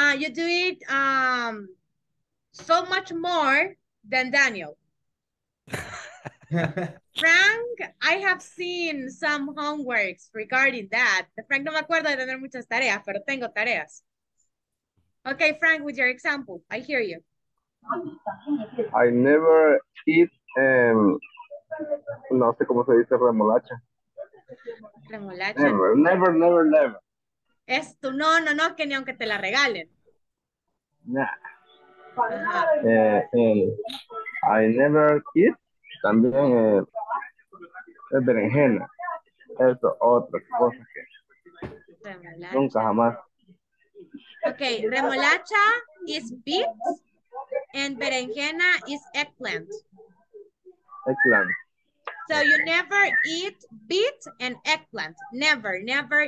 so much more than Daniel. Frank, I have seen some homeworks regarding that. De Frank no me acuerdo de tener muchas tareas, pero tengo tareas. Okay, Frank, with your example, I hear you. I never eat, no sé cómo se dice remolacha. Remolacha. Never. Es tu no, que ni aunque te la regalen. Nah. Ajá. I never eat, también es berenjena. Eso, otra cosa que Remolacha. nunca jamás. Okay, remolacha is beets and berenjena is eggplant. Eggplant. So you never eat beet and eggplant. Never.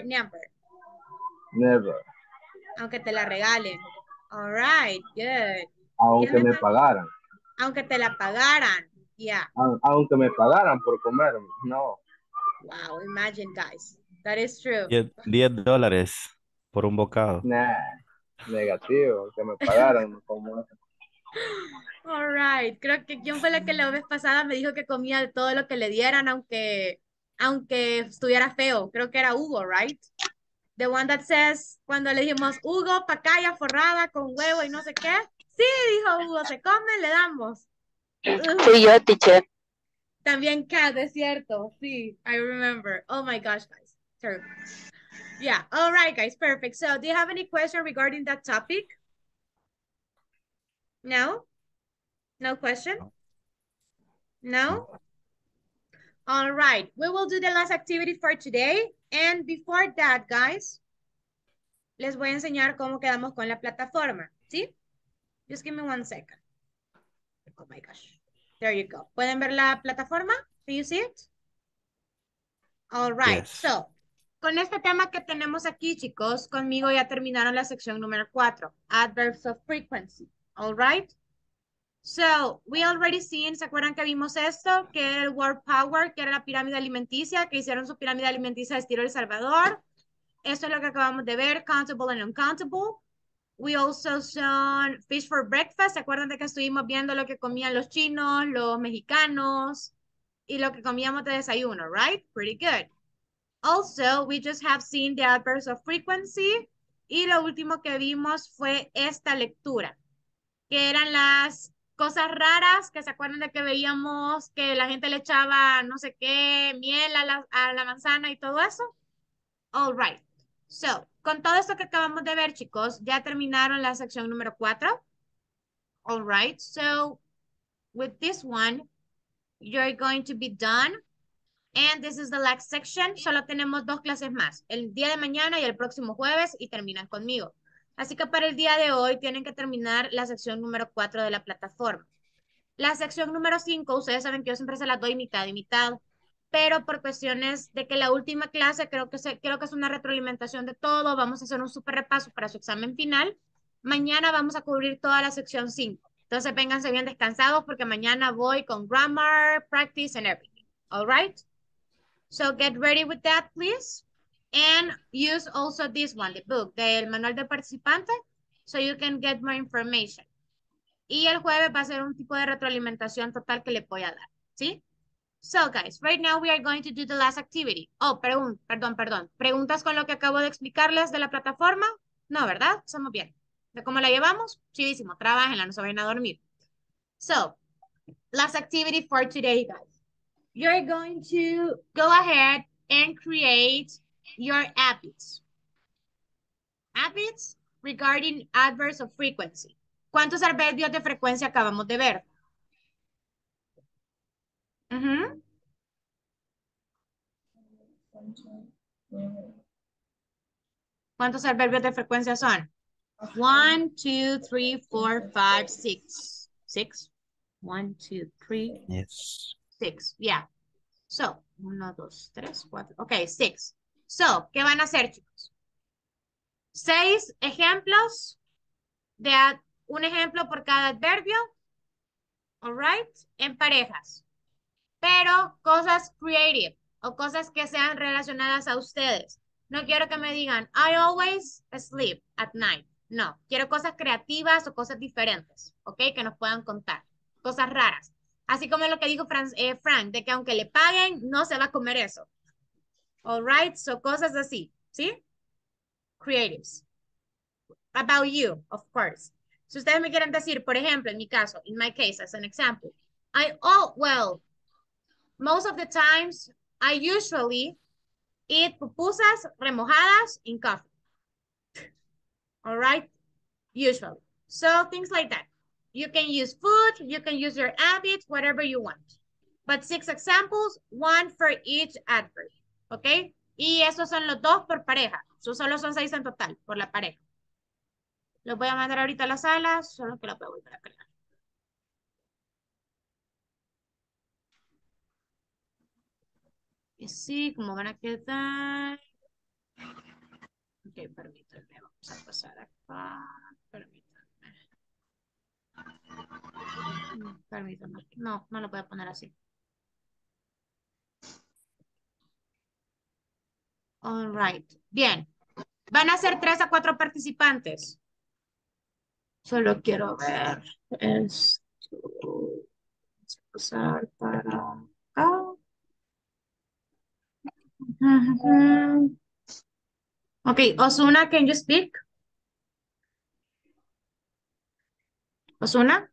Aunque te la regalen. All right, good. Aunque me pagaran. Aunque te la pagaran. Yeah. Aunque me pagaran por comer, no. Wow, imagine, guys. That is true. $10 por un bocado. Nah, negativo, que me pagaran como eso. All right. Creo que ¿quién fue la que la vez pasada me dijo que comía de todo lo que le dieran, aunque estuviera feo? Creo que era Hugo, right? The one that says, cuando le dijimos, Hugo, pacaya forrada con huevo y no sé qué. Sí, dijo Hugo, se come, le damos. Fui yo, teacher. También Kat, es cierto. Sí, I remember. Oh my gosh, guys. Terrible. Yeah. All right, guys. Perfect. So, do you have any question regarding that topic? No? No question? No? All right. We will do the last activity for today. And before that, guys, les voy a enseñar cómo quedamos con la plataforma. ¿Sí? Just give me 1 second. Oh my gosh. There you go. ¿Pueden ver la plataforma? Can you see it? All right. Yes. So, con este tema que tenemos aquí, chicos, conmigo ya terminaron la sección número 4, Adverbs of Frequency. All right. So, we already seen, ¿se acuerdan que vimos esto? Que era el Word Power, que era la pirámide alimenticia, que hicieron su pirámide alimenticia de estilo El Salvador. Esto es lo que acabamos de ver, countable and uncountable. We also saw fish for breakfast. ¿Se acuerdan de que estuvimos viendo lo que comían los chinos, los mexicanos y lo que comíamos de desayuno, right? Pretty good. Also, we just have seen the adverbs of frequency. Y lo último que vimos fue esta lectura, que eran las cosas raras, que se acuerdan de que veíamos que la gente le echaba no sé qué, miel a la manzana y todo eso. All right. So, con todo esto que acabamos de ver, chicos, ya terminaron la sección número 4. All right. So, with this one, you're going to be done. And this is the last section. Solo tenemos 2 clases más, el día de mañana y el próximo jueves, y terminan conmigo. Así que para el día de hoy tienen que terminar la sección número 4 de la plataforma. La sección número 5, ustedes saben que yo siempre se las doy mitad y mitad, pero por cuestiones de que la última clase creo que es una retroalimentación de todo, vamos a hacer un súper repaso para su examen final. Mañana vamos a cubrir toda la sección 5. Entonces vénganse bien descansados porque mañana voy con grammar, practice, and everything. All right? So get ready with that, please. And use also this one, the book, del manual de participante, so you can get more information. Y el jueves va a ser un tipo de retroalimentación total que le voy a dar, ¿sí? So, guys, right now we are going to do the last activity. Oh, perdón. ¿Preguntas con lo que acabo de explicarles de la plataforma? No, ¿verdad? Estamos bien. ¿De cómo la llevamos? Chivísimo. Trábajenla, no se vayan a dormir. So, last activity for today, guys. You're going to go ahead and create your habits. Habits regarding adverbs of frequency. ¿Cuántos adverbios de frecuencia acabamos de ver? Ujú. ¿Cuántos adverbios de frecuencia son? 1, 2, 3, 4, 5, 6. 6. 1, 2, 3, Yes. 6. Yeah. So, 1, 2, 3, 4. Ok, 6. So, ¿qué van a hacer, chicos? 6 ejemplos de un ejemplo por cada adverbio. All right, en parejas. Pero cosas creative o cosas que sean relacionadas a ustedes. No quiero que me digan, I always sleep at night. No, quiero cosas creativas o cosas diferentes, ¿ok? Que nos puedan contar. Cosas raras. Así como lo que dijo Frank, de que aunque le paguen, no se va a comer eso. All right, so cosas así, ¿sí? Creatives. About you, of course. Si ustedes me quieren decir, por ejemplo, en mi caso, in my case, as an example, most of the times, I usually eat pupusas remojadas in coffee. All right? Usually. So things like that. You can use food, you can use your habits, whatever you want. But 6 examples, 1 for each adverb. ¿Ok? Y esos son los 2 por pareja. Solo son 6 en total por la pareja. Los voy a mandar ahorita a la sala, solo que los voy a volver a crear. Y sí, ¿cómo van a quedar? Ok, permítanme, vamos a pasar acá. Permítanme. No, no lo voy a poner así. All right. Bien. Van a ser 3 a 4 participantes. Solo quiero ver esto. Vamos a pasar para acá. Ok, Osuna, can you speak? Osuna.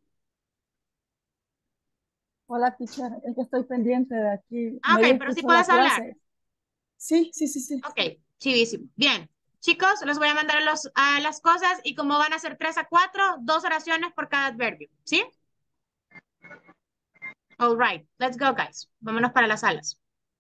Hola, teacher. Es que estoy pendiente de aquí. Ah, ok, Medio pero sí escucho la puedes hablar. clase. Sí, sí, sí, sí. Ok, chivísimo. Bien. Chicos, les voy a mandar a las cosas y como van a ser 3 a 4, 2 oraciones por cada adverbio. ¿Sí? All right. Let's go, guys. Vámonos para las salas.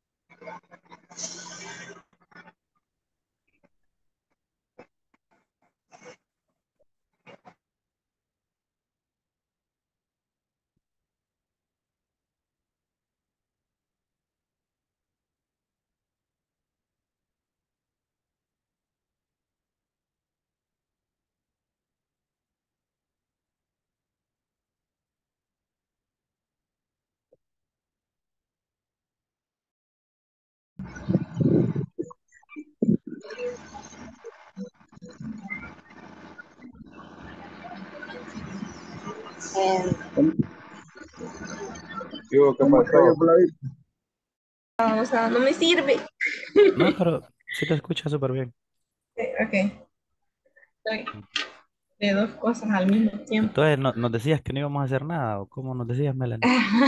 Digo, ¿qué ¿Cómo está yo, pasó? Flavio? O sea, no me sirve. No, pero sí te escucha súper bien. Ok. Estoy de 2 cosas al mismo tiempo. Entonces, ¿nos decías que no íbamos a hacer nada? ¿O cómo nos decías, Melanie?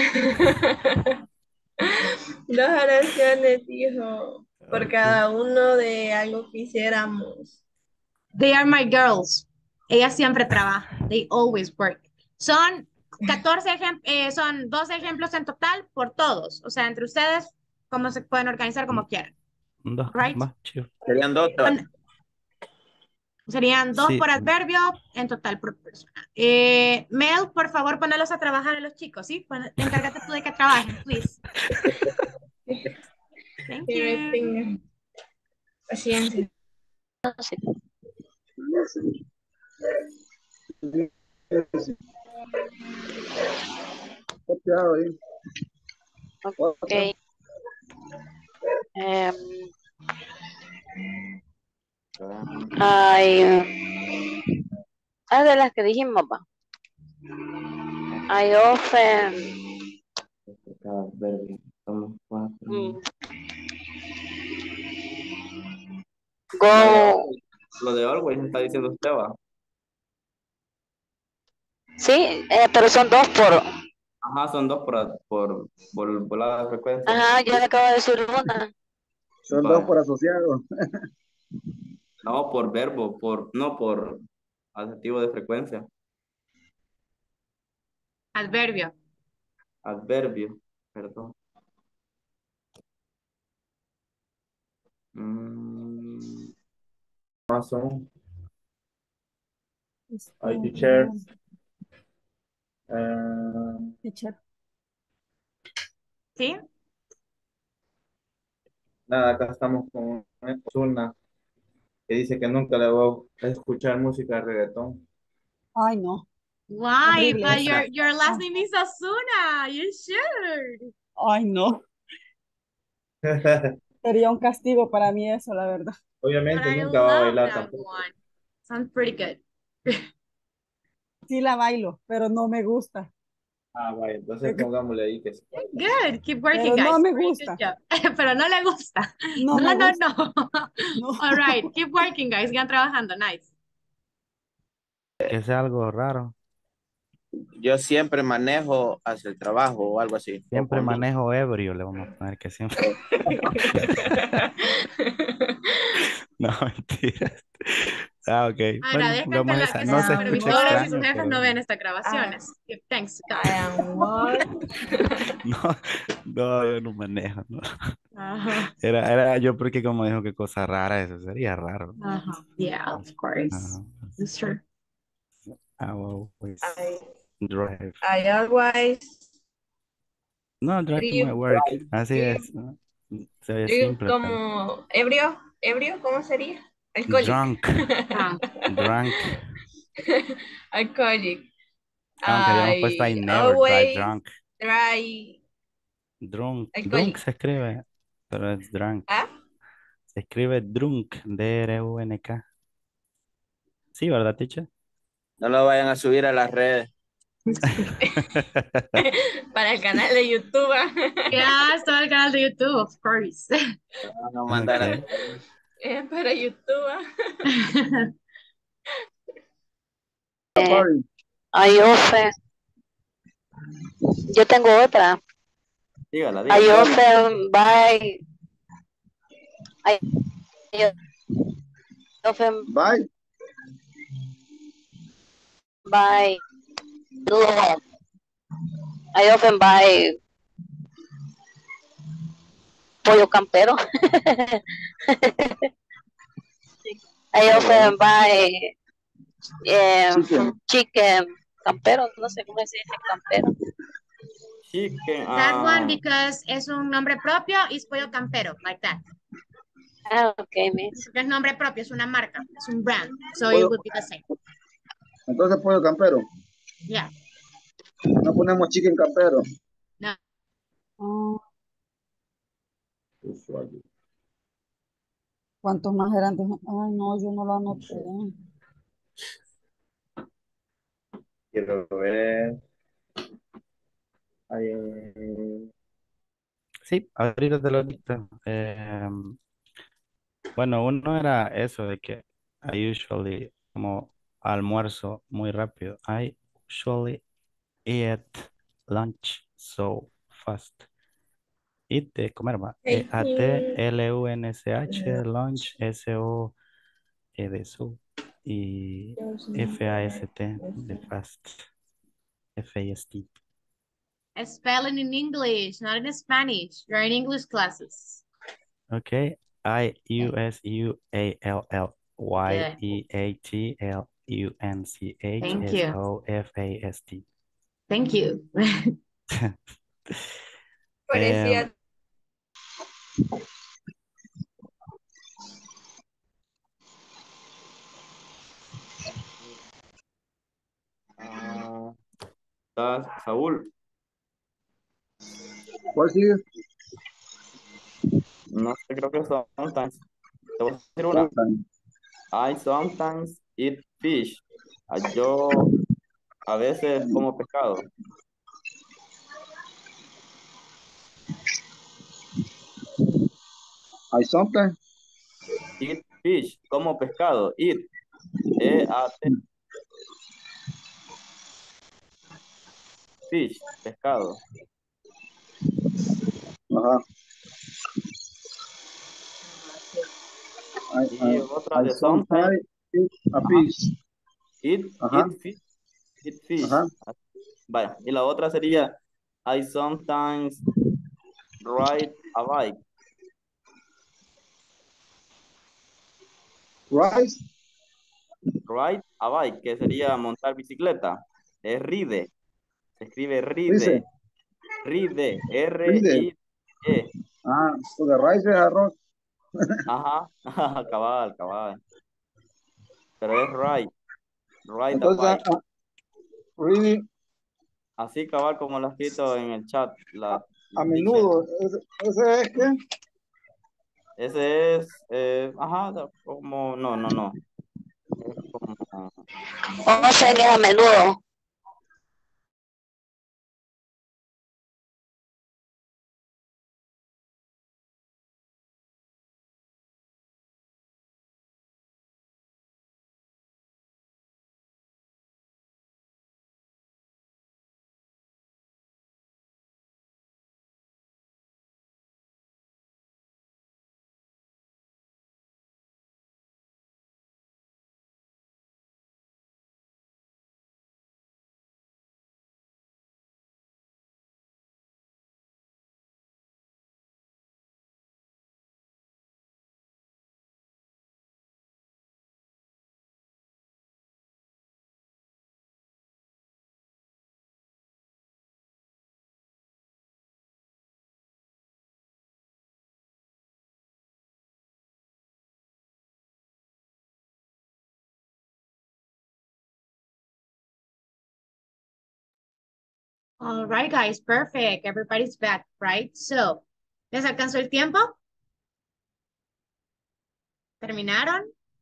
2 oraciones, dijo, por Ok. cada uno de algo que hiciéramos. They are my girls. Ellas siempre trabajan. They always work. Son 12 ejemplos en total por todos. O sea, entre ustedes, cómo se pueden organizar como quieran. Dos, Right? más chido. Serían 2. Serían 2 Sí, por adverbio, en total por persona. Mel, por favor, ponelos a trabajar a los chicos, ¿sí? Encárgate tú de que trabajen, please. Thank you. Tengan paciencia. Copiado ahí. Ok. De las que dijimos, va. I often Cada adverbio. Somos 4. go. Lo de always está diciendo usted, va. Sí, pero son 2 por. Ajá, son 2 por volada de frecuencia. Ajá, yo le acabo de decir una. Son Vale. 2 por asociado. No, por verbo, no por adjetivo de frecuencia. Adverbio. Adverbio, perdón. Razón. Ay, Este, teacher. teacher. ¿Sí? Nada, acá estamos con una persona que dice que nunca le va a escuchar música de reggaetón. Ay, no. Why? Horrible But eso. your last name is Osuna. You should. Ay, no. Sería un castigo para mí eso, la verdad. But Obviamente I nunca va a love bailar that tampoco. one. Sounds pretty good. Sí la bailo, pero no me gusta. Ah, vaya, entonces pongámosle ahí que sí. Good. Keep working, Pero guys. no me Very gusta. good job. Pero no le gusta. No No, me no, gusta. no. No. All right. Keep working, guys. Sigan trabajando. Nice. Que sea algo raro. Yo siempre manejo hacia el trabajo o algo así. O Siempre conduzco. manejo ebrio, le vamos a poner que siempre. No, mentira. Ah, ok. Bueno, Agradezcan que, pongamos esa. que No sus se escucha supervisores y sus extraño, jefes pero no vean estas grabaciones. Give thanks to God. I am what? no, no, yo no manejo, no. Ajá. Era yo porque como dijo que cosa rara, eso sería raro. Ajá. Yeah, of course. Ajá. It's true. I will always I, drive. I always No, drive to my drink, work. Así es. Se ve drink simple, pero. como ebrio. ¿Ebrio? ¿Cómo sería? Alcoholic. Drunk. Drunk. Alcoholic. Aunque habíamos puesto ahí I never drive always drunk. try Drunk. Drunk alcoholic. se escribe, pero es drunk. ¿Ah? Se escribe drunk, D-R-U-N-K. Sí, ¿verdad, teacher? No lo vayan a subir a las redes. Para el canal de YouTube. Yeah, todo el canal de YouTube, of course. Van a mandar a... Ok. Para YouTube. Sorry. I often, yo tengo otra. Dígala, I dígala. often buy, I often Bye. buy, I often buy pollo campero. I often buy Chicken. chicken campero, no sé cómo se dice campero. Chicken. That one because es un nombre propio y es pollo campero, like that. Ah, okay, miss. Porque es nombre propio, es una marca, es un brand. So it would be the same. Entonces pollo campero. Yeah. No ponemos chicken campero. No. Oh, Usuario. ¿cuántos más eran? Ay, no, yo no lo anoté. Quiero ver. Ay, Sí, ahorita te lo dicto. Bueno, uno era eso de que I usually como almuerzo muy rápido. I usually eat lunch so fast. Eat de comer, va. A-T-L-U-N-C-H, lunch, S-O de su. Y F-A-S-T de fast. F-A-S-T. Spelling in English, not in Spanish. You're in English classes. Okay. I-U-S-U-A-L-L-Y-E-A-T-L-U-N-C-H-S-O-F-A-S-T. Thank you. Parecía Saúl, ¿Cuál sigue? no sé, creo que sometimes. Te voy a decir una. I sometimes eat fish. Yo a veces como pescado. I something. Eat fish, como pescado. Eat. E-A-T. Fish, pescado. Ajá. Y otra de sometimes. sometimes eat a Ajá. fish. Ajá, Eat fish. ajá. Vaya. Y la otra sería, I sometimes ride a bike. Rice, Ride a bike, que sería montar bicicleta. Es ride. Se escribe dice, ride. Ride. pide. R-I-E. Ah, porque rice es arroz. Ajá. Cabal. Pero es ride. Ride a Entonces, bike. really, Así cabal como lo he escrito en el chat. a La menudo, ese es que, Ese es, ajá, como, no. Es como, O sea que a menudo. All right, guys, perfect. Everybody's back, right? So, ¿les alcanzó el tiempo? ¿Terminaron?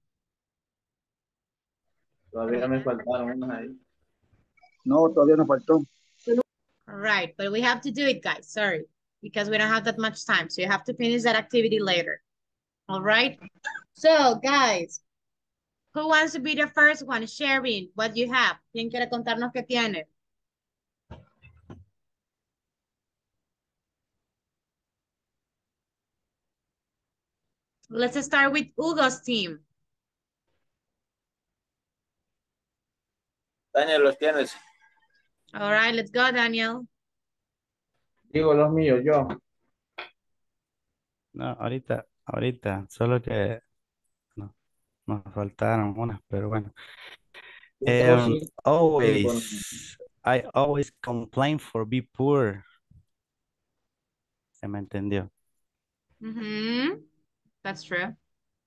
Todavía me faltaron unos ahí. no, todavía nos faltó. All right, but we have to do it, guys. Sorry, because we don't have that much time. So you have to finish that activity later. All right. So, guys, who wants to be the first one sharing what you have? ¿Quién quiere contarnos qué tiene? Let's start with Hugo's team. Daniel, los tienes. All right, let's go, Daniel. Digo los míos, yo. No, ahorita, solo que no, nos faltaron unas, pero bueno. Sí, bueno. I always complain for be poor. Se me entendió. That's true.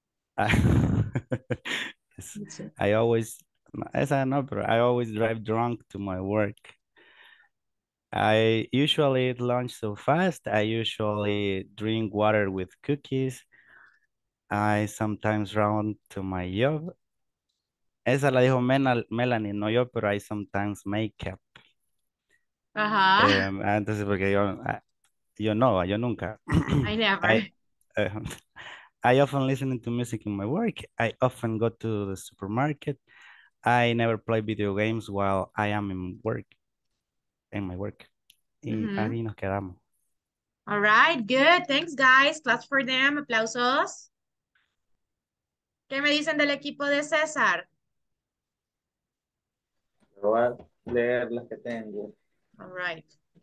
I always, esa no, pero I always drive drunk to my work. I usually eat lunch so fast. I usually drink water with cookies. I sometimes run to my job. Esa la dijo Melanie, no yo, pero I sometimes make up. Ajá. Entonces, porque yo nunca. I never. I often listen to music in my work. I often go to the supermarket. I never play video games while I am in my work. Y ahí nos quedamos. All right, good. Thanks, guys. Claps for them. Aplausos. ¿Qué me dicen del equipo de César? Voy a leer las que tengo. All right.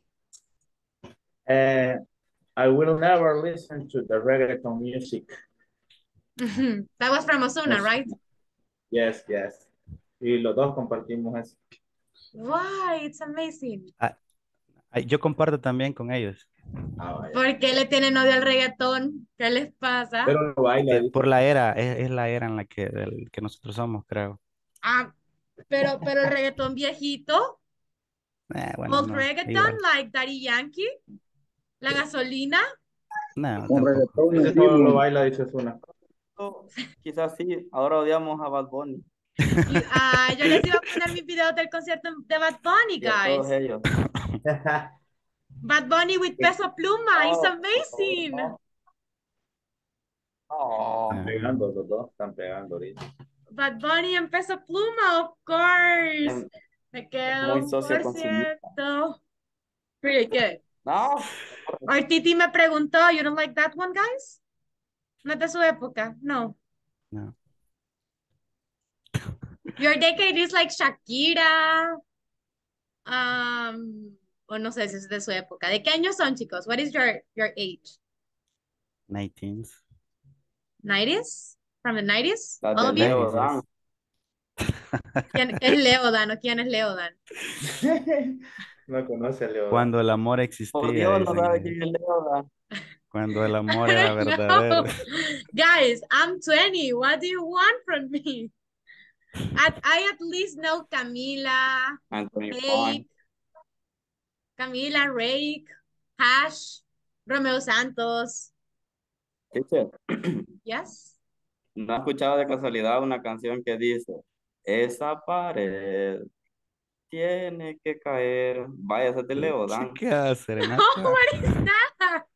I will never listen to the reggaeton music. That was from Ozuna, right? Yes. Y los dos compartimos eso. Why? It's amazing. Yo comparto también con ellos. ¿Por qué le tienen odio al reggaetón? ¿Qué les pasa? Pero baila. Por la era, es la era en la que nosotros somos, creo. Pero el reggaetón viejito. Bueno, Old reggaeton, like Daddy Yankee. La gasolina. No, Con reggaetón Ese solo lo baila, dice Ozuna. Quizás sí, ahora odiamos a Bad Bunny. Yo les iba a poner mis videos del concierto de Bad Bunny, Y a todos guys. ellos. Bad Bunny with Peso Pluma, it's amazing. Están pegando los dos, están pegando ahorita. Bad Bunny and Peso Pluma, of course. Me quedo muy socioconsumista. %. Pretty good. No. Our Titi me preguntó, you don't like that one, guys? No es de su época, no. No. Your decade is like Shakira. O no sé si es de su época. ¿De qué años son, chicos? What is your age? 19s. 90s? From the 90s? Las All de of you? Leo 90s, Dan. yes. ¿Quién es Leodan o quién es Leodan? No conoce a Leo. Cuando el amor Por existía, Dios, no dicen sabe ellos. quién es Leo Dan. Cuando el amor I era don't verdadero. know. Guys, I'm 20. What do you want from me? I at least know Camila, Anthony Rake, Fine. Camila, Rake, Hash, Romeo Santos. Teacher, Yes. ¿no ha escuchado de casualidad una canción que dice, esa pared tiene que caer? Vaya, ese es de Leo Dan. Chica, serenata. Oh, what is that?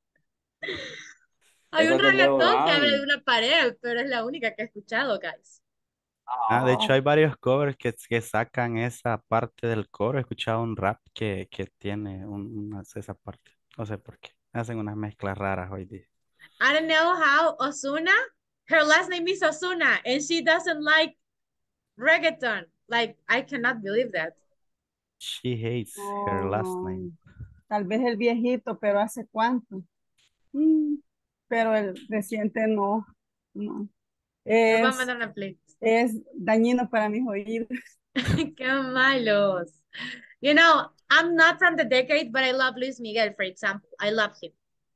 Hay Esa un es de Leo reggaetón que habla de Dan. una pared, pero es la única que he escuchado, guys. De hecho, Ah, hay varios covers que sacan esa parte del coro. He escuchado un rap que tiene esa parte. No sé por qué. Hacen unas mezclas raras hoy día. I don't know how Ozuna, her last name is Ozuna, and she doesn't like reggaeton. Like, I cannot believe that. She hates her last name. Tal vez el viejito, pero ¿hace cuánto? Pero el reciente no. No. Les voy a Es, mandar una playlist. es dañino para mis oídos. Qué malos. You know, I'm not from the decade, but I love Luis Miguel, for example. I love him.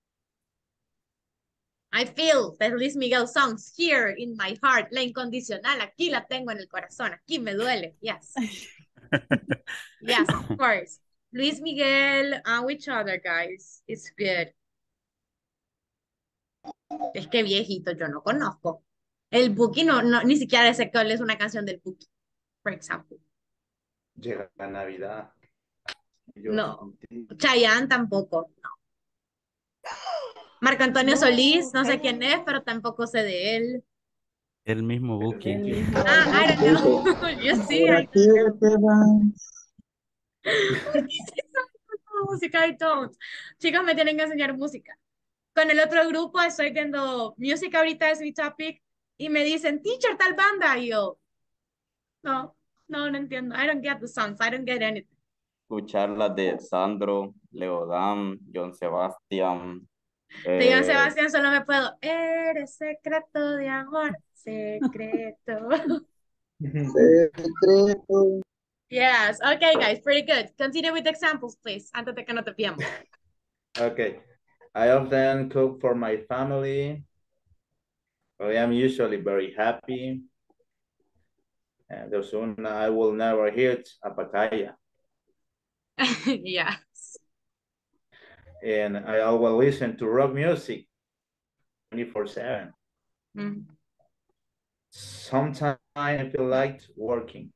I feel the Luis Miguel songs here in my heart. La incondicional, aquí la tengo en el corazón. Aquí me duele. Yes. Yes, of course. Luis Miguel, which other guys? It's good. Es que viejito, yo no conozco. El Buki ni siquiera sé cuál es una canción del Buki, por ejemplo. Llega la Navidad. Yo No. sentí- Chayanne tampoco. No. Marco Antonio Solís, no sé quién es, pero tampoco sé de él. El mismo Buki. El mismo I don't know. Yo sí, ¿Por I qué te vas? música, I don't. Chicos, me tienen que enseñar música. Con el otro grupo estoy viendo música ahorita es mi topic y me dicen, teacher, tal banda. Y yo, no entiendo. I don't get the songs. I don't get anything. escuchar las de Sandro, Leo Dan, John Sebastián. De Joan Sebastián solo me puedo, eres secreto de amor, secreto. Secreto. Yes, okay, guys, pretty good. Continue with the examples, please, antes de que no te pillamos. Okay. I often cook for my family. I am usually very happy. And there's one I will never hit a pacaya. Yes. And I always listen to rock music 24/7. Sometimes I feel like working.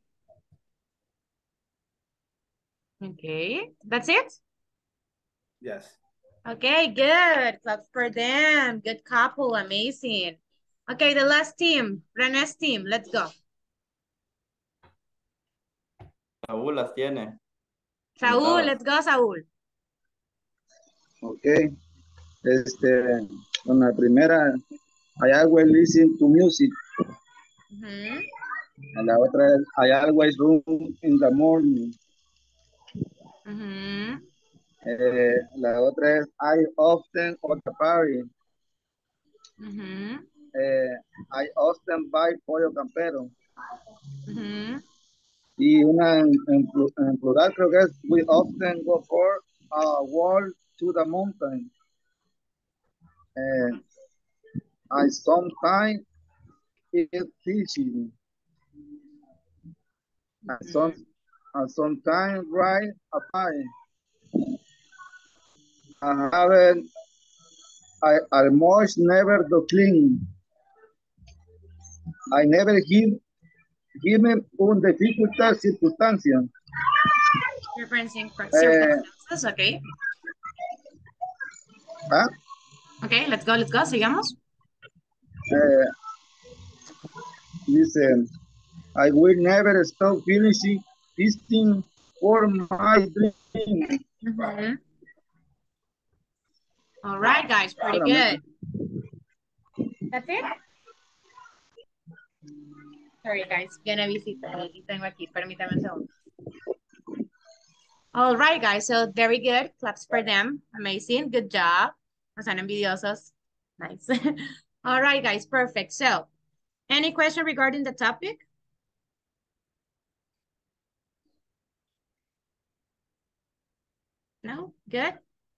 Okay, that's it? Yes. Okay, good. Claps for them. Good couple, amazing. Okay, the last team, René's team, let's go. Saúl las tiene. Saúl, Anotadas. let's go, Saúl. Ok. Con la primera, I always listen to music. A la otra es, I always run in the morning. La otra es, I often at the party. I often buy pollo campero. Y una en plural creo que es, we often go for a walk to the mountain. I sometimes eat fishing. I sometimes ride a bike. I almost never do clean. I never give me un dificultad circunstancia. Referencing circumstances, okay. Okay, let's go, sigamos. Listen, I will never stop feasting for my dream. All right, guys, pretty good. That's it? Sorry, guys. Viene visita y tengo aquí. Permítame un segundo. All right, guys. So very good. Claps for them. Amazing. Good job. No sean envidiosos. Nice. All right, guys. Perfect. So, any question regarding the topic? No? Good?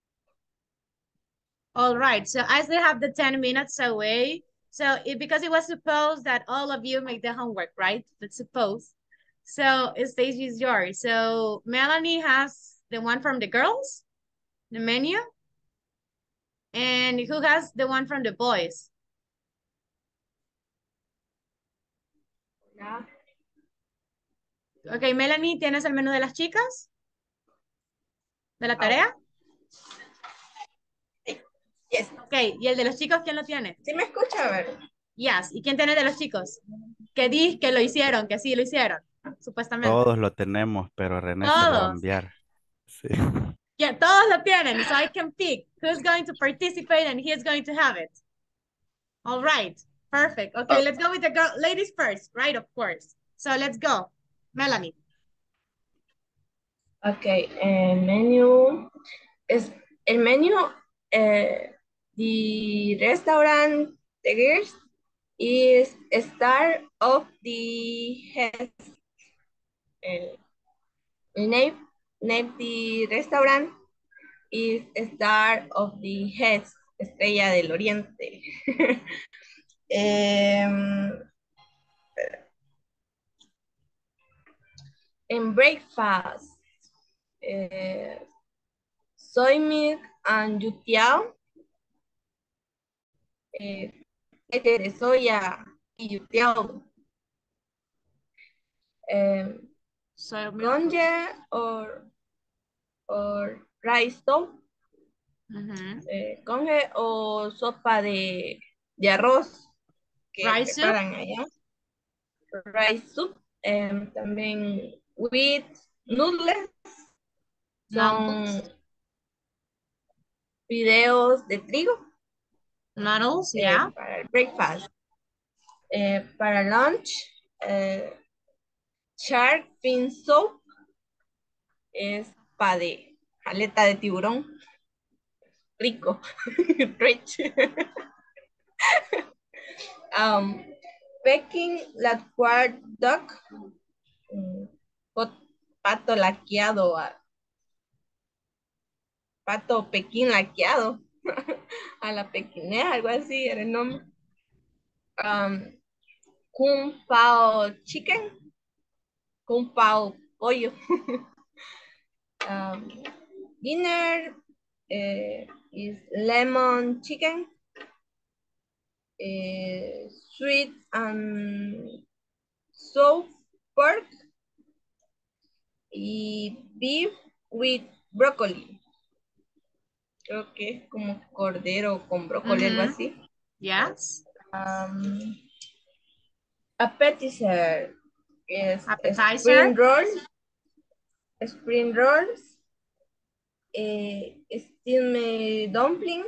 All right. So I still have the 10 minutes away. So because it was supposed that all of you make the homework, right? Let's suppose. So stage is yours. So Melanie has the one from the girls, the menu. And who has the one from the boys? Yeah. Ok, Melanie, ¿tienes el menú de las chicas? ¿De la tarea? Yes. Ok, ¿y el de los chicos quién lo tiene? ¿Sí me escucha? A ver. Yes, ¿y quién tiene de los chicos? Que di que lo hicieron, que sí lo hicieron, supuestamente. Todos lo tenemos, pero René se lo va a Todos. enviar. Sí. Yeah, todos lo tienen, so I can pick who's going to participate and he's going to have it. All right, perfect. Okay, let's go with the girl, ladies first, right? Of course. So let's go. Melanie. Okay, menu. El menú, the restaurant, the girls, is start of the head. Name the restaurant is Star of the Heads, Estrella del Oriente. En breakfast, soy milk and yutiao, leche de soya y yutiao. Conje or rice soup. Conje o sopa de arroz que Rice soup. preparan allá. Rice soup. También with noodles. Son fideos de trigo. Noodles, yeah. Para el breakfast. Para lunch, shark fin soup es para de aleta de tiburón. Rico. Rich. Peking Lacquard duck. Pato laqueado. Pato Pekín laqueado. A la pequinés, algo así era el nombre. Kung Pao chicken. Kung Pao pollo. Dinner is lemon chicken. Sweet and soft pork. Y beef with broccoli. Creo que es como cordero con brócoli, algo así. Yes. Appetizer is appetizer. Spring rolls. Steamed dumpling.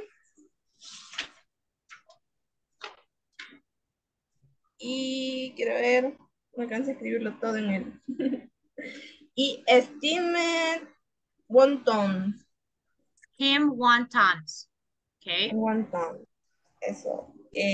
Y quiero ver, no alcanzo a escribirlo todo en él. Y steamed wontons. Steamed wontons. Okay. Wontons. Eso.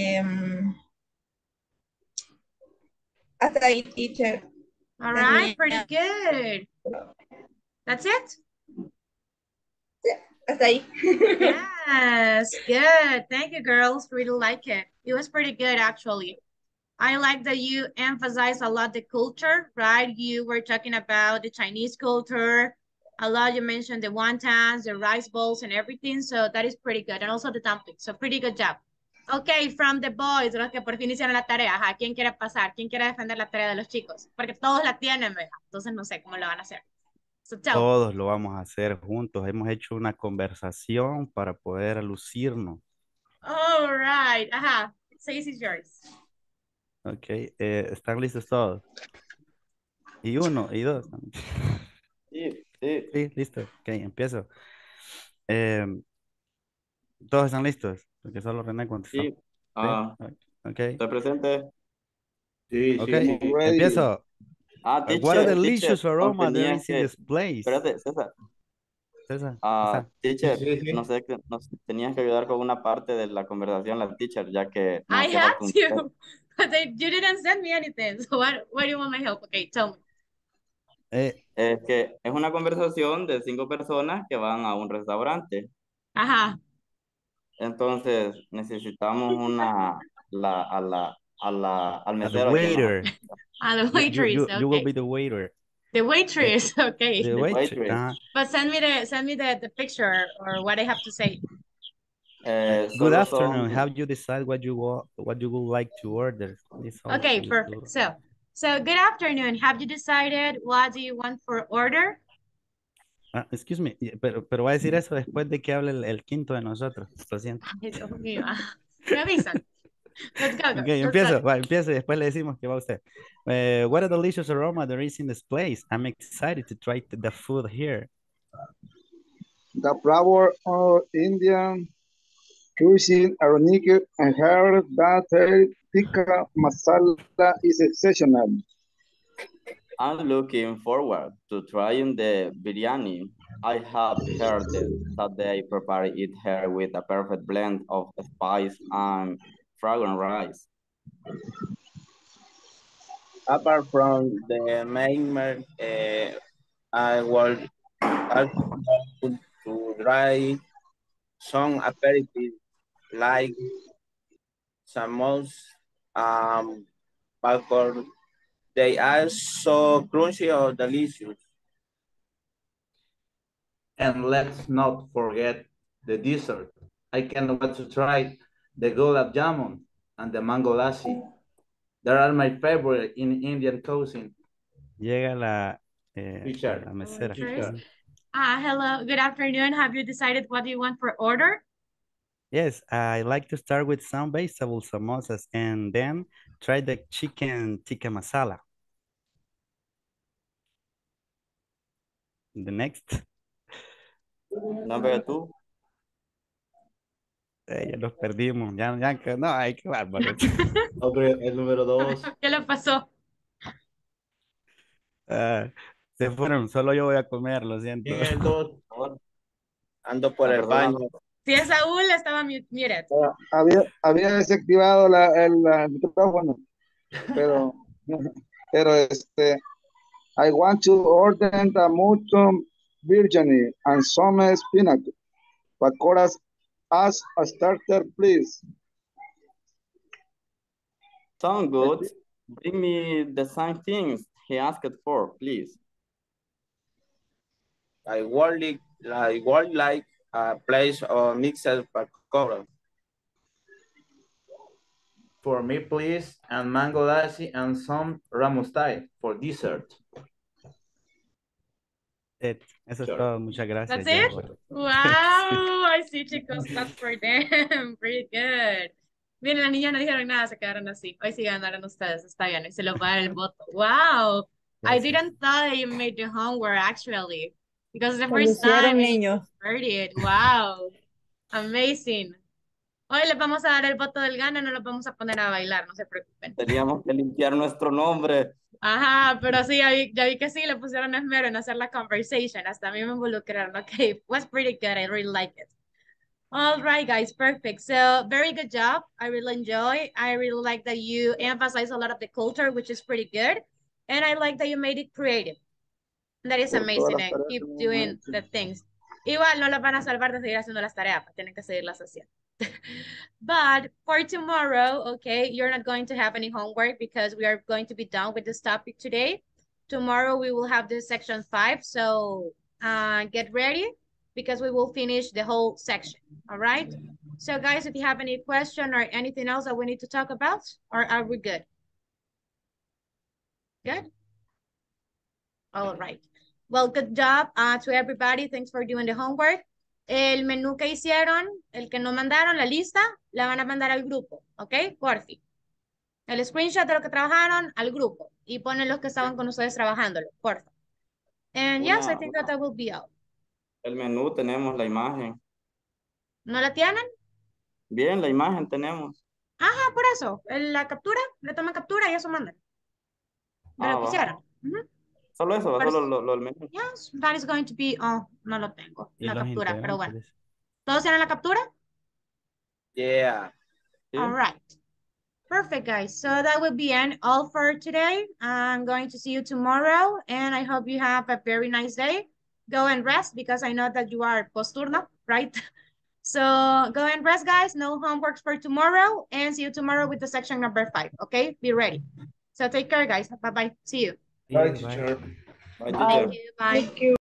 Hasta ahí, teacher. All right, pretty good. That's it? Yeah, hasta ahí. Yes, good. Thank you, girls. Really like it. It was pretty good, actually. I like that you emphasize a lot the culture, right? You were talking about the Chinese culture. A lot you mentioned the wontons, the rice bowls, and everything. So that is pretty good. And also the dumplings. So pretty good job. Okay, from the boys, los que por fin hicieron la tarea. Ajá, ¿quién quiere pasar? ¿Quién quiere defender la tarea de los chicos? Porque todos la tienen, ¿verdad? Entonces no sé cómo lo van a hacer. So tell me. Todos lo vamos a hacer juntos. Hemos hecho una conversación para poder lucirnos. All right. Ajá. Six is yours. Ok, ¿están listos todos? Y uno, y dos. Sí. Sí, listo. Ok, empiezo. ¿Todos están listos? Porque solo René contestó. Sí. ¿Sí? Ok. Estoy presente. Sí, Ok, sí. Ready. empiezo. Ah, What a teacher, delicious nos aroma there tenías is in que, this place. espérate, César. César, Ah, César. teacher, Sí, sí. no sé, nos tenías que ayudar con una parte de la conversación, la teacher, ya que I nos hacía had falta un papel. to, but you didn't send me anything. So what do you want my help? Okay, tell me. Es que es una conversación de 5 personas que van a un restaurante. Ajá. Entonces necesitamos al The mesero a quien nos waiter. The waitress, You will okay. be the waiter. The waitress, okay. The waitress. But send me the picture or what I have to say. Good afternoon. Have you decided what you would like to order? Okay, perfect. So good afternoon. Have you decided what do you want for order? Excuse me, pero va a decir eso después de que hable el quinto de nosotros. Lo siento. Ay, Dios mío. Me avisan. Let's go. Okay, empiezo y después le decimos que va usted. What a delicious aroma there is in this place. I'm excited to try the food here. The flower of Indian cuisine, ironic, and heard that tikka masala is exceptional. I'm looking forward to trying the biryani. I have heard that they prepare it here with a perfect blend of spice and fragrant rice. Apart from the main, I would also like to try some aperitifs like samosa, because they are so crunchy or delicious. And let's not forget the dessert. I can't wait to try the gulab jamun and the mango lassi. They are my favorite in Indian cuisine. Llega la La mesera. Hello, good afternoon. Have you decided what you want for order? Yes, I like to start with some vegetable samosas and then try the chicken tikka masala. The next. Number 2. Ya los perdimos. No, hay que bárbaro. El número 2. ¿Qué le pasó? Se fueron, solo yo voy a comer, lo siento. En el 2. Ando por el baño. Si es Saúl, estaba muted. Había desactivado el micrófono, pero I want to order the mushroom biryani and some spinach pakoras as a starter, please. Sound good. Bring me the same things he asked for, please. I would like a place of mixed pakora. For me, please, and mango lassi and some ramustai for dessert. Eso es todo, muchas gracias. That's it? Wow, I see, chicos, that's for them. Pretty good. Miren, las niñas no dijeron nada, se quedaron así. Hoy sí ganaron ustedes, está bien, y se los va a dar el voto. Wow, I didn't thought that you made the homework actually, because the first time you heard it. Wow, amazing. Hoy les vamos a dar el voto del gana, no los vamos a poner a bailar, no se preocupen. Teníamos que limpiar nuestro nombre. Ajá, pero sí, ya vi que sí, le pusieron esmero en hacer la conversation. Hasta a mí me involucraron. Okay, was pretty good. I really like it. All right, guys, perfect. So very good job. I really enjoy. I really like that you emphasize a lot of the culture, which is pretty good. And I like that you made it creative. That is amazing. And keep doing the things. Igual no las van a salvar de seguir haciendo las tareas, pues tienen que seguirlas haciendo. But for tomorrow, okay, you're not going to have any homework because we are going to be done with this topic today. Tomorrow we will have this section 5, so get ready because we will finish the whole section, all right? So guys, if you have any question or anything else that we need to talk about, or are we good? Good? All right. Well, good job to everybody. Thanks for doing the homework. El menú que hicieron, el que no mandaron, la lista, la van a mandar al grupo, ¿ok? Porfi. El screenshot de lo que trabajaron al grupo y ponen los que estaban con ustedes trabajándolo, porfa. And yes, I think that will be all. El menú tenemos la imagen. ¿No la tienen? Bien, la imagen tenemos. Ajá, por eso. La captura, le toman captura y eso mandan. De lo que va. hicieron. Ujú. Solo eso, Pero- solo lo del menú. Yes, that is going to be, oh, no lo tengo, Y la los captura, pero bueno. integrantes. ¿Todos tienen la captura? Yeah. Sí. All right. Perfect, guys. So that will be all for today. I'm going to see you tomorrow, and I hope you have a very nice day. Go and rest because I know that you are post-turno, right? So go and rest, guys. No homeworks for tomorrow, and see you tomorrow with the section number 5, okay? Be ready. So take care, guys. Bye-bye. See you. Bye, Bye. teacher. Bye, Bye. teacher. Thank you. Bye. Thank you.